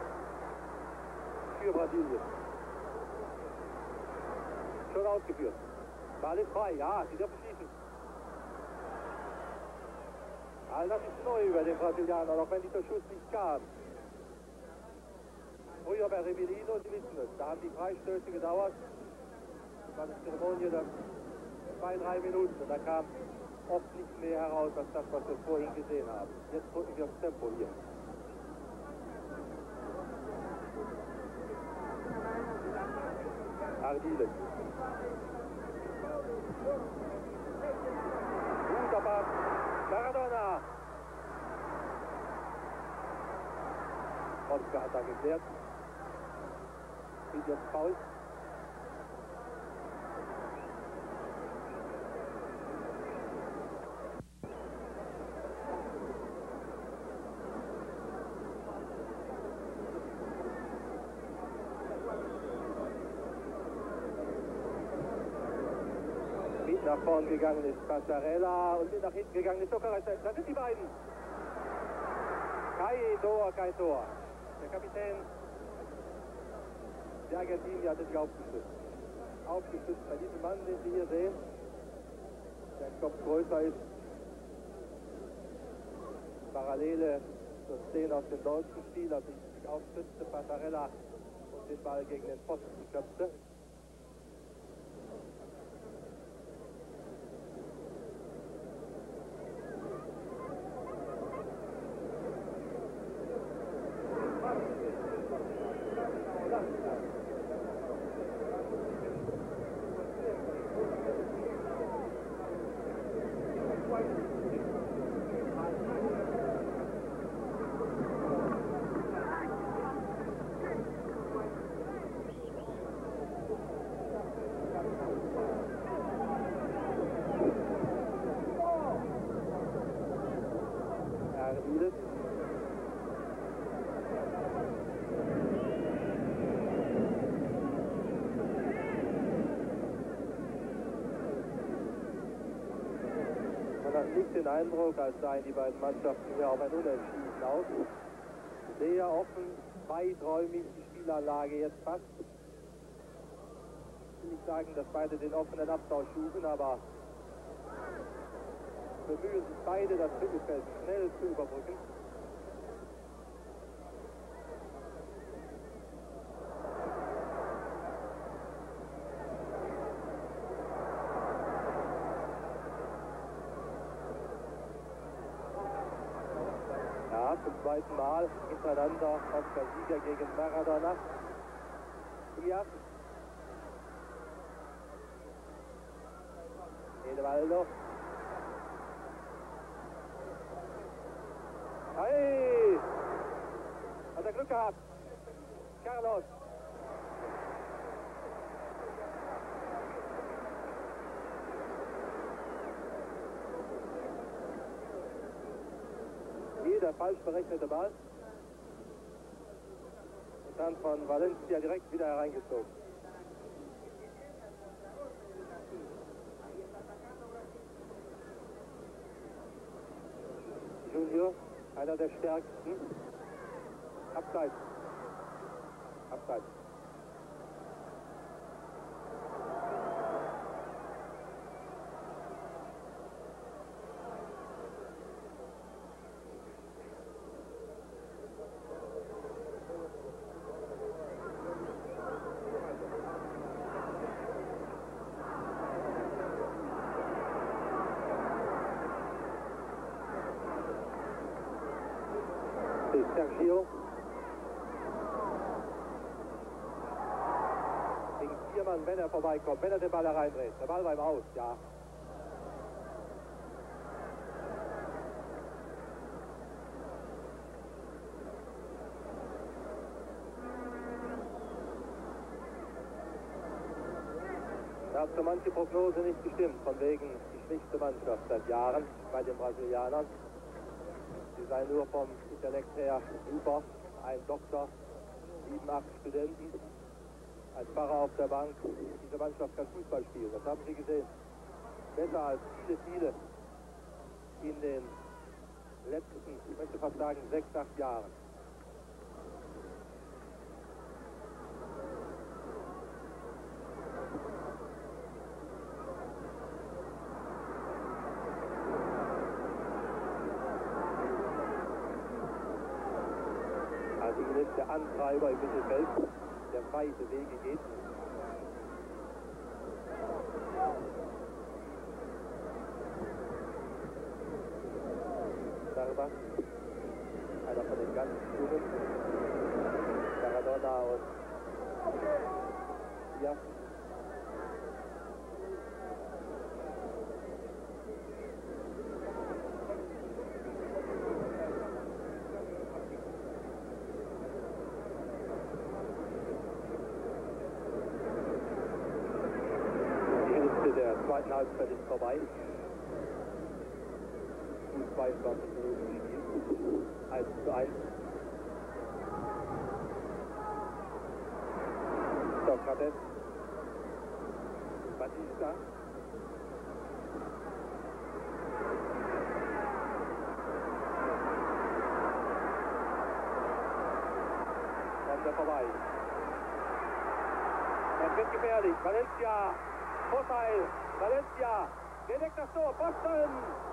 für Brasilien. Schon ausgeführt. Ball ist frei, ja, sie dürfen schießen. All das ist neu über den Brasilianer, auch wenn dieser Schuss nicht kam. Früher bei Rivelino, Sie wissen es, da haben die Freistöße gedauert. Das war eine Zeremonie, dann 2-3 Minuten und da kam oft nicht mehr heraus als das, was wir vorhin gesehen haben. Jetzt drücken wir aufs Tempo hier. Ardiles. Wunderbar. Maradona. Oscar hat da geklärt. Spielt jetzt Foul. Nach vorn gegangen ist Passarella und nach hinten gegangen ist Sócrates. Da sind die beiden. Kein Tor, kein Tor. Der Kapitän der Argentinier hat sich aufgestützt. Aufgestützt bei diesem Mann, den Sie hier sehen, der ein Kopf größer ist. Parallele zur Szene aus dem deutschen Spiel, als sich aufstützte, Passarella und den Ball gegen den Pfosten köpfte. Ardiles. Man hat nicht den Eindruck, als seien die beiden Mannschaften hier auf ein Unentschieden aus. Sehr offen, weiträumig die Spielanlage jetzt passt. Ich will nicht sagen, dass beide den offenen Abtausch suchen, aber bemühen sich beide, das Mittelfeld schnell zu überbrücken. Ja, zum zweiten Mal hintereinander Oscar Sieger gegen Maradona. Hier. Edevaldo. Hey! Hat er Glück gehabt. Carlos. Jeder falsch berechnete Ball. Und dann von Valencia direkt wieder hereingezogen. Júnior, einer der stärksten. Abseits. Abseits. Sergio. Gegen 4 Mann, wenn er vorbeikommt, wenn er den Ball hereindreht. Der Ball beim Aus, ja. Da hat so manche Prognose nicht gestimmt, von wegen die schwächste Mannschaft seit Jahren bei den Brasilianern. Sie seien nur vom Intellekt her super, ein Doktor, 7, 8 Studenten, ein Pfarrer auf der Bank. Diese Mannschaft kann Fußball spielen, das haben Sie gesehen. Besser als viele in den letzten, ich möchte fast sagen, 6, 8 Jahren. Der Antreiber im Mittelfeld, der weite Wege geht. Barbas, einer von den ganz Jungen. Maradona und ja. Der zweiten Halbzeit ist vorbei. 22 Minuten gespielt. 1:1. Sócrates. Batista. Kommt er vorbei. Das wird gefährlich. Valencia. Vorteil, Valencia, der deckt das Tor, Posten!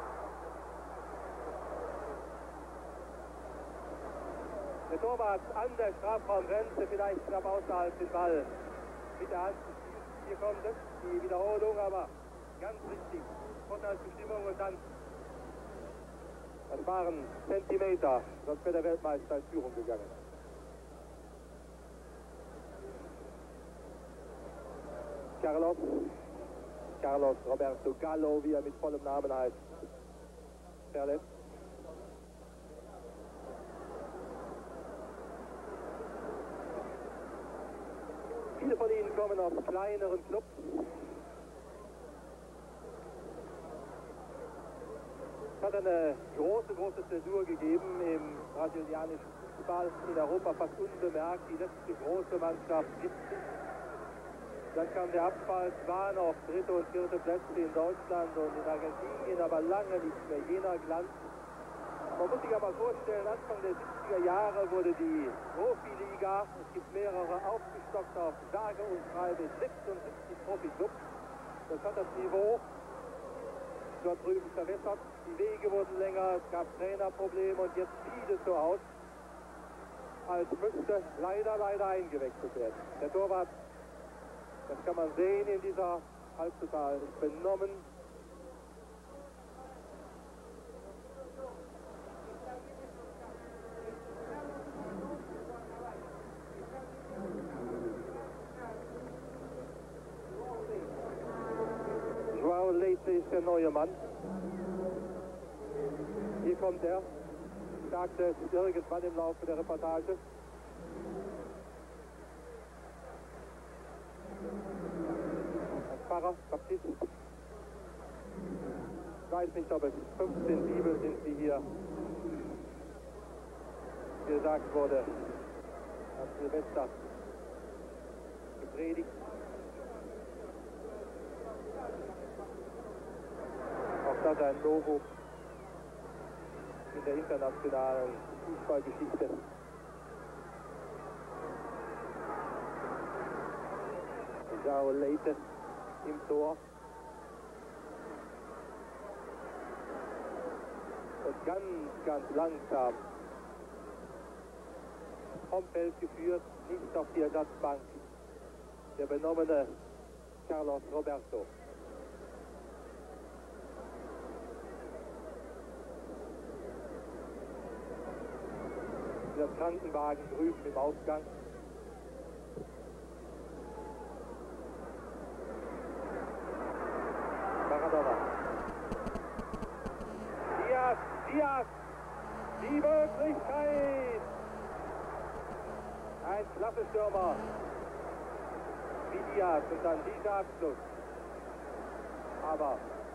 Der Torwart an der Strafraumgrenze, vielleicht knapp außerhalb den Ball mit der Hand gespielt. Hier kommt es, die Wiederholung, aber ganz richtig. Vorteilsbestimmung und dann, das waren Zentimeter, sonst wäre der Weltmeister in Führung gegangen. Carlos Roberto Gallo, wie er mit vollem Namen heißt, verletzt. Viele von ihnen kommen aus kleineren Clubs. Es hat eine große Zäsur gegeben im brasilianischen Fußball, in Europa fast unbemerkt. Die letzte große Mannschaft gibt es. Dann kam der Abfall, zwar noch 3. und 4. Plätze in Deutschland und in Argentinien, aber lange nicht mehr jener Glanz. Man muss sich aber vorstellen, Anfang der 70er Jahre wurde die Profiliga, es gibt mehrere, aufgestockt auf sage und schreibe 76 Profiklubs. Das hat das Niveau dort drüben verbessert. Die Wege wurden länger, es gab Trainerprobleme und jetzt sieht es so aus, als müsste leider eingewechselt werden. Der Torwart, das kann man sehen in dieser Halbzeitzahl, ist benommen. João Leite ist der neue Mann. Hier kommt er, sagte es irgendwann im Laufe der Reportage. Pfarrer, Batista. Ich weiß nicht, ob es 15 Bibeln sind, die hier gesagt wurde, an Silvester gepredigt. Auch das ein Logo in der internationalen Fußballgeschichte. João Leite im Tor. Und ganz langsam vom Feld geführt, nicht auf die Ersatzbank, der benommene Carlos Roberto. Krankenwagen drüben im Ausgang. Maradona. Diaz, die Möglichkeit. Ein klasse Stürmer wie Diaz und dann dieser Abschluss. Aber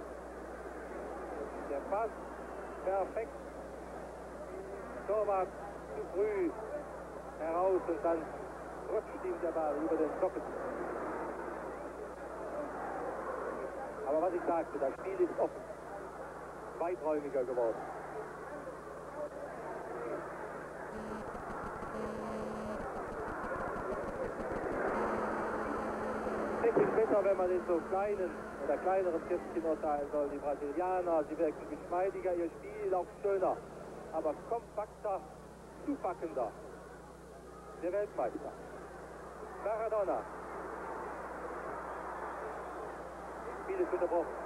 der Pass perfekt. Torwart zu früh heraus und dann rutscht ihm der Ball über den Sockel. Aber was ich sagte, das Spiel ist offen, weiträumiger geworden. Es ist besser, wenn man in so kleinen oder kleineren Kästchen urteilen soll. Die Brasilianer, sie wirken geschmeidiger, ihr Spiel auch schöner, aber kompakter, zupackender. Der Weltmeister. Maradona. Das Spiel ist unterbrochen.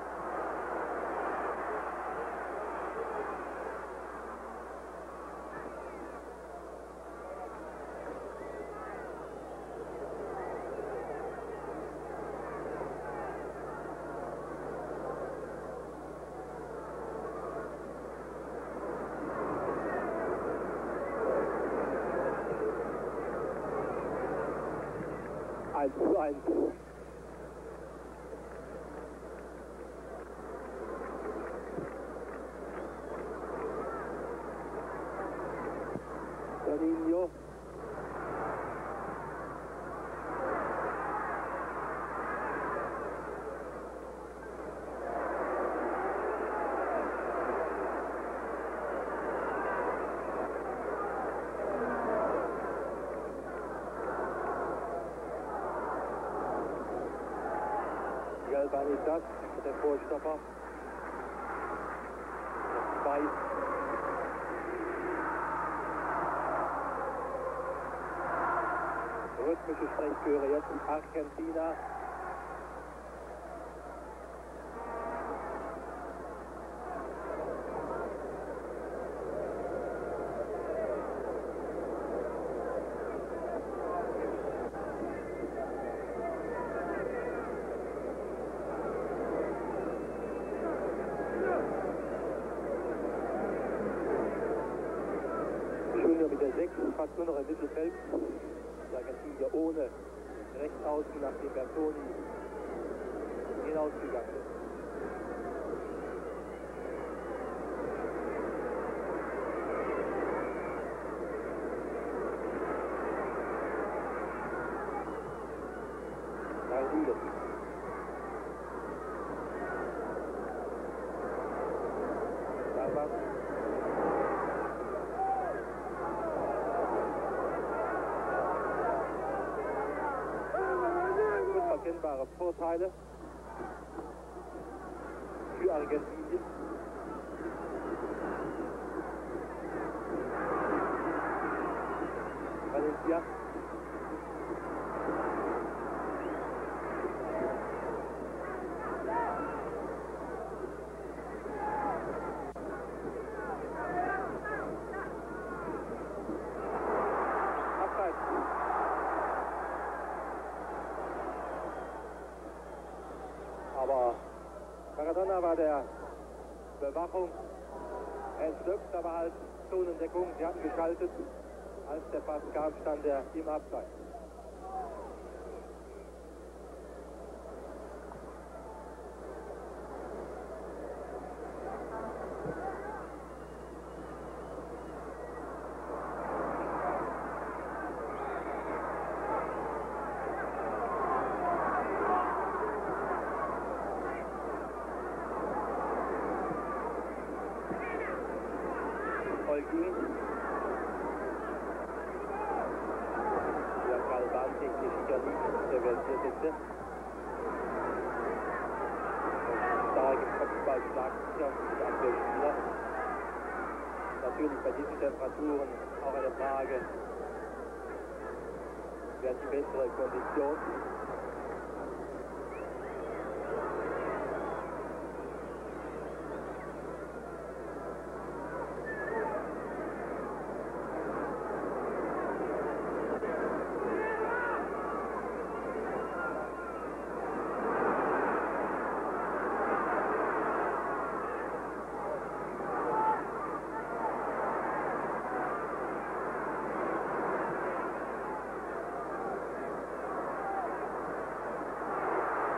Zu 1. Toninho. Galvan ist das, der Vorstopper. Das 2. Rhythmische Sprechchöre jetzt Argentina. Júnior mit der 6, fast nur noch im Mittelfeld. Die Argentinier ohne rechts außen, nachdem Bertoni hinausgegangen ist. Ardiles. Barbas. Unverkennbare Vorteile für Argentinien. Valencia. Aber Maradona war der Bewachung entschlüpft, aber als Zonendeckung. Sie hatten geschaltet. Als der Pass kam, stand er im Abseits. Olguín. Der Galvan technisch sicher nicht der Versierteste. Stark im Kopfball, schlagsicher mit Abwehrspieler. Natürlich bei diesen Temperaturen auch eine Frage, wer hat die bessere Kondition.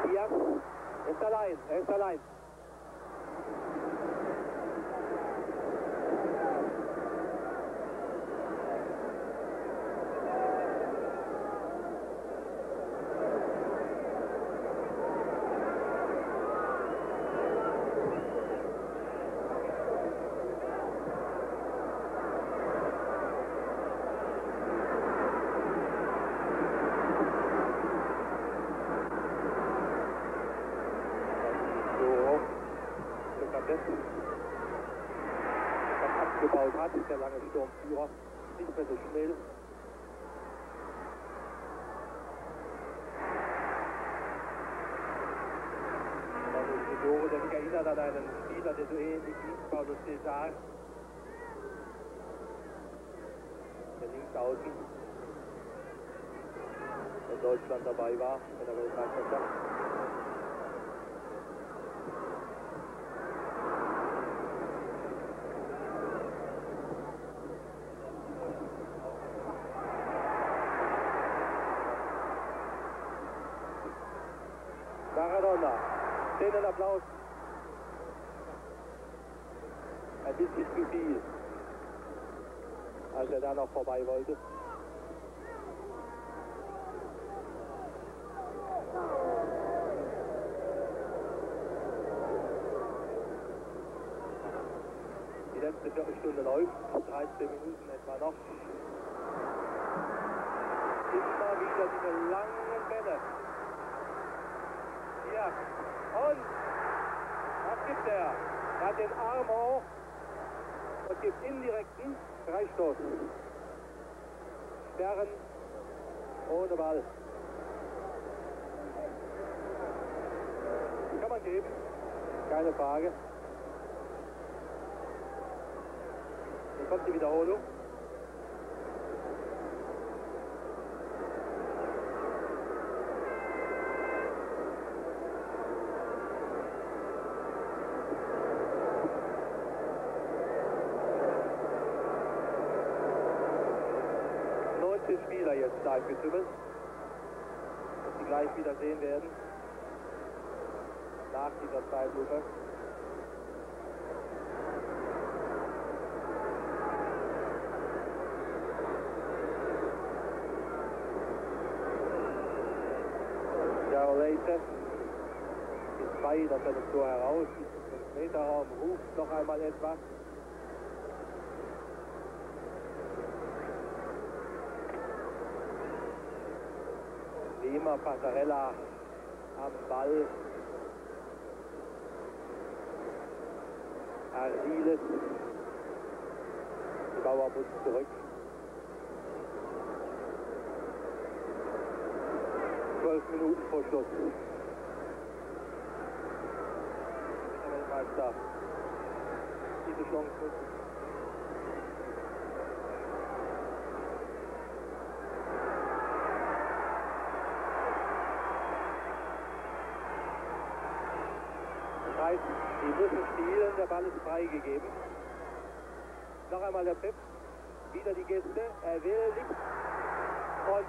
Hier. Er ist allein. Er ist allein. Abgebaut hat, der lange Sturmführer, nicht mehr so schnell. Isidoro, der mich erinnert an einen Spieler, der so ähnlich ist, Paulo César. Der links außen, der in Deutschland dabei war, bei der Weltmeisterschaft. Maradona, den Applaus. Ein bisschen zu viel, als er da noch vorbei wollte. Die letzte Viertelstunde läuft, 13 Minuten etwa noch. Immer wieder diese langen Bälle. Ja, und was gibt er? Er hat den Arm hoch und gibt indirekten Freistoß. Sperren ohne Ball. Kann man geben, keine Frage. Jetzt kommt die Wiederholung. Spieler jetzt da im Getümmel, dass sie gleich wieder sehen werden, nach dieser Zeitlupe. Ja, Leite ist weit aus seinem Tor heraus, im 5-Meter-Raum, ruft noch einmal etwas. Immer Passarella am Ball. Ardiles. Die Bauer muss zurück. 12 Minuten vor Schluss. Der Weltmeister diese Chance nutzen. Die müssen spielen, der Ball ist freigegeben. Noch einmal der Pfiff, wieder die Geste, er will nicht. Und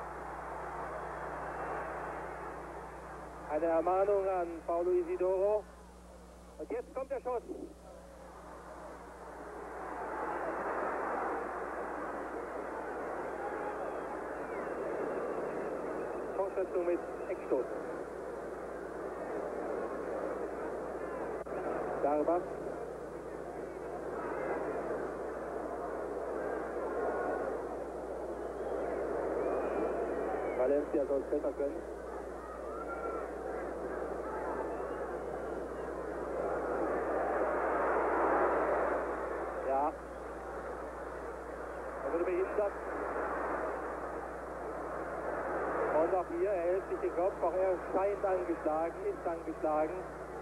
eine Ermahnung an Paulo Isidoro. Und jetzt kommt der Schuss. Fortsetzung mit Eckstoß. Barbas. Valencia soll es besser können. Ja. Er wurde behindert. Und auch hier, er hält sich den Kopf, auch er scheint angeschlagen, ist angeschlagen.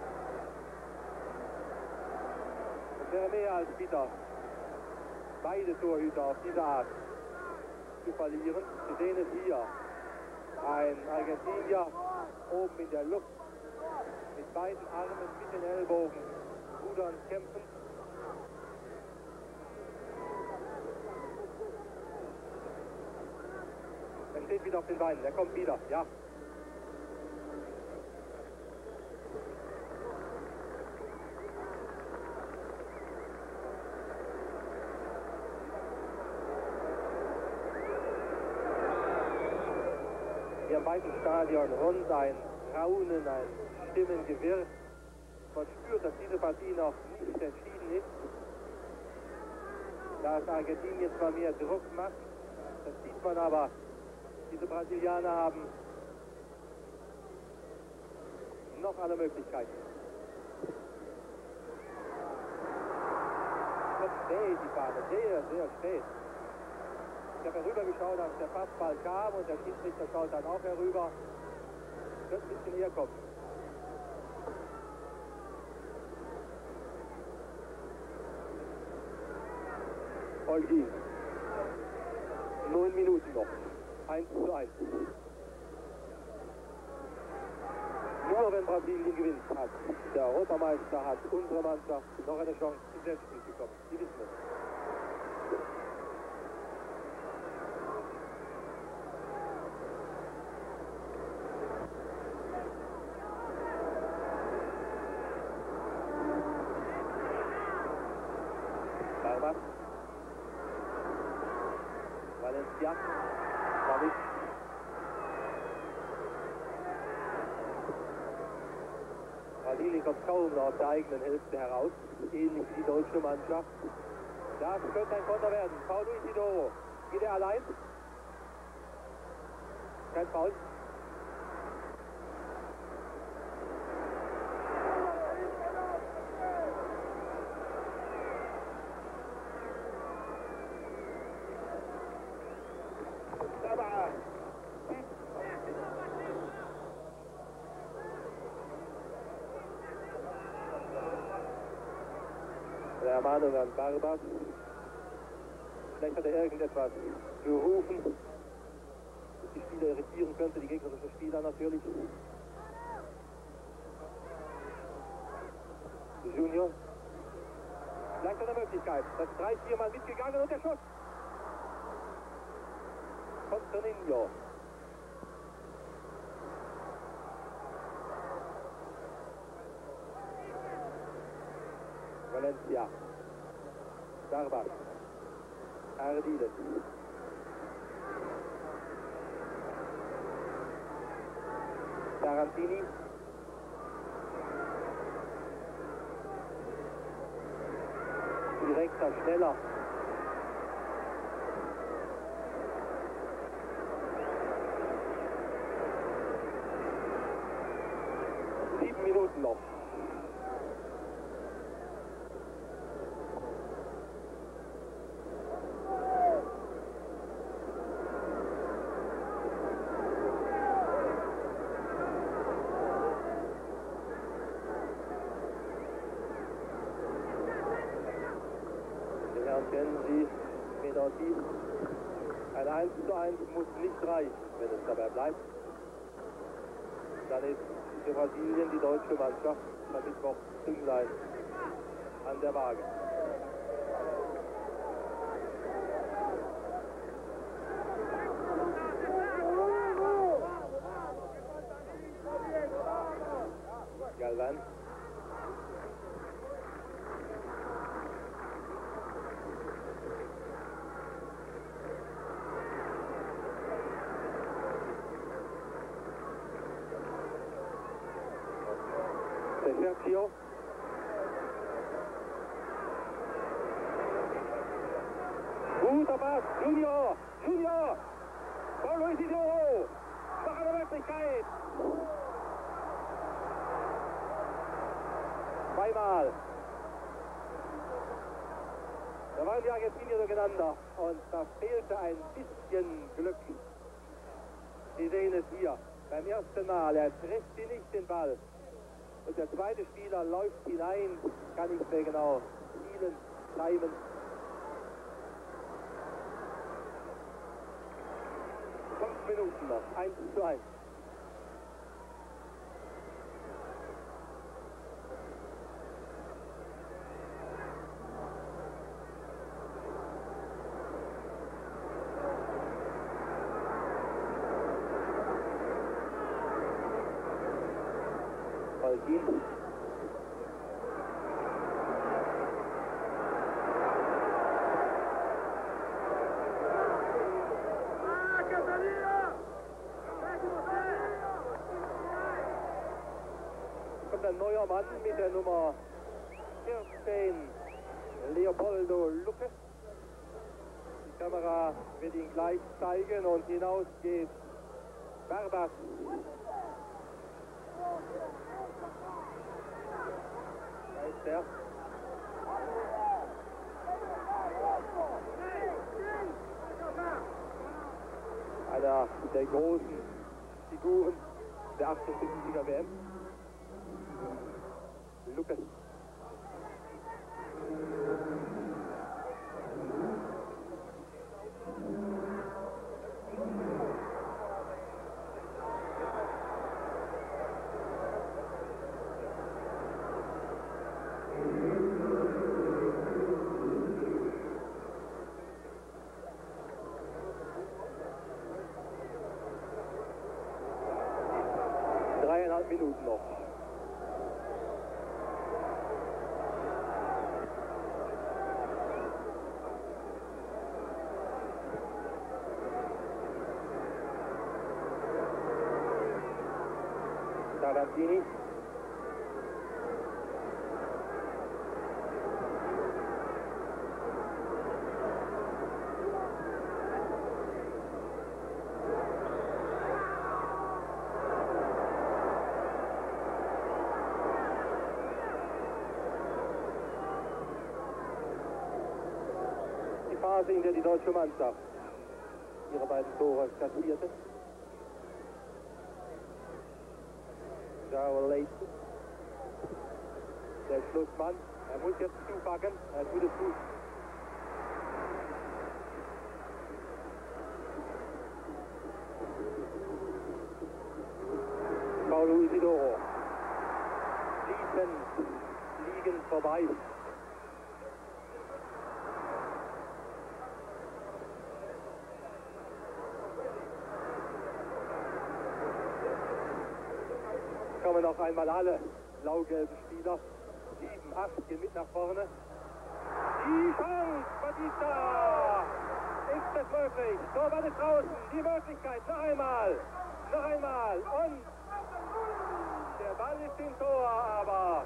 Wäre mehr als bitter, beide Torhüter auf diese Art zu verlieren. Wir sehen es hier. Ein Argentinier oben in der Luft mit beiden Armen mit den Ellbogen rudern, kämpfen. Er steht wieder auf den Beinen, er kommt wieder, ja. Wie am weiten Stadion rund ein Raunen, ein Stimmengewirr. Man spürt, dass diese Partie noch nicht entschieden ist. Da es Argentinien zwar mehr Druck macht, das sieht man aber, diese Brasilianer haben noch alle Möglichkeiten. Das spät, die Fahne, sehr, sehr spät. Ich habe herübergeschaut, als der Passball kam und der Schiedsrichter schaut dann auch herüber. Könnte ein bisschen eher kommen. Olguín. 9 Minuten noch. 1:1. Nur wenn Brasilien gewinnt, hat der Europameister, hat unsere Mannschaft noch eine Chance, ins Endspiel zu kommen. Die wissen es. Barbas. Valencia. Damit. Brasilien kommt kaum noch aus der eigenen Hälfte heraus, ähnlich wie die deutsche Mannschaft. Das könnte ein Konter werden. Paulo Isidoro. Geht er allein? Kein Foul. Ermahnung an Barbas. Vielleicht hat er irgendetwas gerufen, das die Spieler irritieren könnte, die gegnerischen Spieler natürlich. Júnior. Vielleicht eine Möglichkeit. Das 3-4 Mal mitgegangen und der Schuss. Von Toninho. Valencia. Barbas. Ardiles. Tarantini. Direkter, schneller. Sieben Minuten noch. Kennen Sie Renato? Ein 1:1 muss nicht reichen, wenn es dabei bleibt. Dann ist für Brasilien die deutsche Mannschaft am Mittwoch Zünglein an der Waage. Galvan. Sergio. Guter Pass, Júnior, Júnior, Paulo Isidoro, noch eine Möglichkeit. Zweimal. Da waren die Argentinier durcheinander und da fehlte ein bisschen Glück. Sie sehen es hier beim ersten Mal, er trifft sie nicht den Ball. Und der zweite Spieler läuft hinein, kann nicht mehr genau spielen, timen. Fünf Minuten noch, 1:1. Olguín. ein neuer Mann mit der Nummer 14, Leopoldo Lucke. Die Kamera wird ihn gleich zeigen und hinaus geht Barbas. Da ist er. Einer der großen Figuren der 78er WM. Lucke. Minuten noch. Tarantini. In der die deutsche Mannschaft ihre beiden Tore kassierte. João Leite, der Schlussmann, er muss jetzt zupacken, er tut es gut. Paulo Isidoro, liegen vorbei. Kommen noch einmal alle blau-gelben Spieler. 7, 8 gehen mit nach vorne. Die Chance, Batista! Ist es möglich? Torwart ist draußen. Die Möglichkeit. Noch einmal. Und der Ball ist im Tor, aber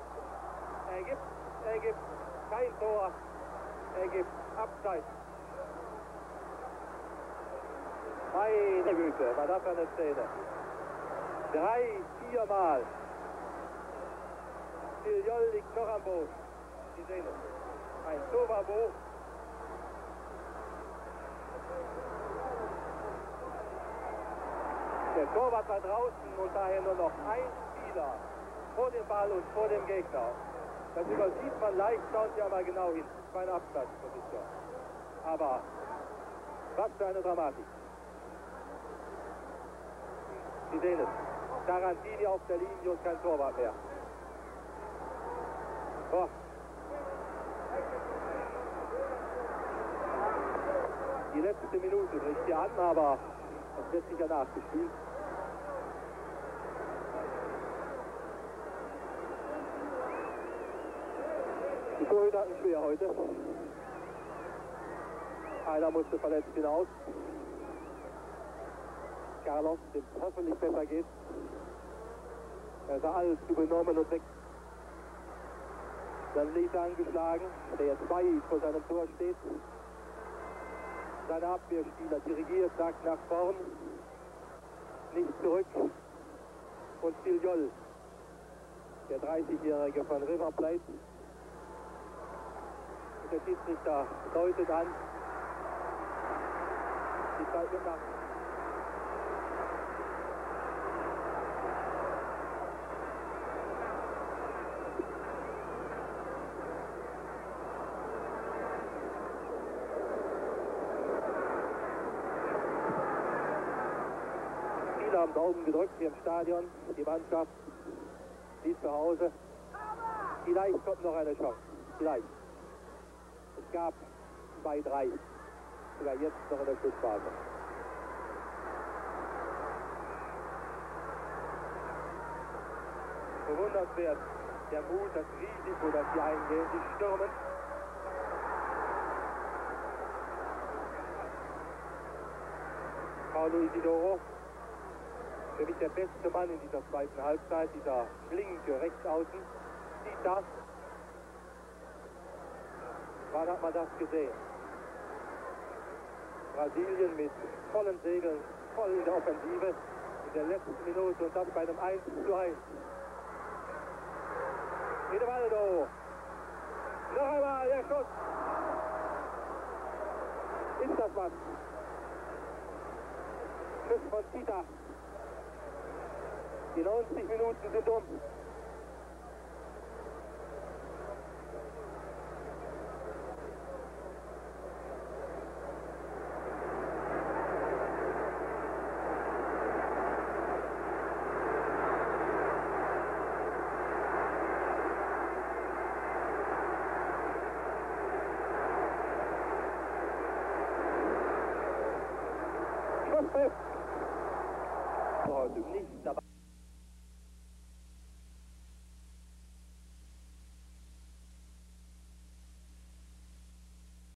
er gibt kein Tor. Er gibt Abseits. Meine Güte, war das eine Szene. 3, 4 Mal. Fillol liegt noch am Boden. Sie sehen es. Ein Tovabo. Der Torwart war draußen und daher nur noch ein Spieler vor dem Ball und vor dem Gegner. Das übersieht man leicht, schaut ja mal genau hin. Keine Abstandsposition. Aber was für eine Dramatik. Sie sehen es. Tarantini auf der Linie und kein Torwart mehr. Oh. Die letzte Minute bricht hier an, aber es wird sicher nachgespielt. Die Torhüter hatten schwer heute. Einer musste verletzt hinaus. Carlos, dem es hoffentlich besser geht. Er ist allzu benommen und weg. Dann Leite angeschlagen, der jetzt bei vor seinem Tor steht. Seine Abwehrspieler dirigiert, sagt nach vorn. Nicht zurück. Und Fillol, der 30-Jährige von River Plate. Und der Schiedsrichter deutet an. Die Zeit wird nach. Haben Daumen gedrückt hier im Stadion, die Mannschaft, die zu Hause. Vielleicht kommt noch eine Chance, vielleicht. Es gab 2-3, sogar jetzt noch in der Schlussphase. Bewundernswert, der Mut, das Risiko, das sie eingehen, sie stürmen. Paulo Isidoro. Für mich der beste Mann in dieser zweiten Halbzeit, dieser flinke Rechtsaußen, Tita. Wann hat man das gesehen? Brasilien mit vollen Segeln, voll in der Offensive in der letzten Minute und das bei einem 1:1. Edevaldo. Noch einmal der Schuss. Ist das was? Schuss von Tita. Die 90 Minuten sind um. Heute nicht dabei.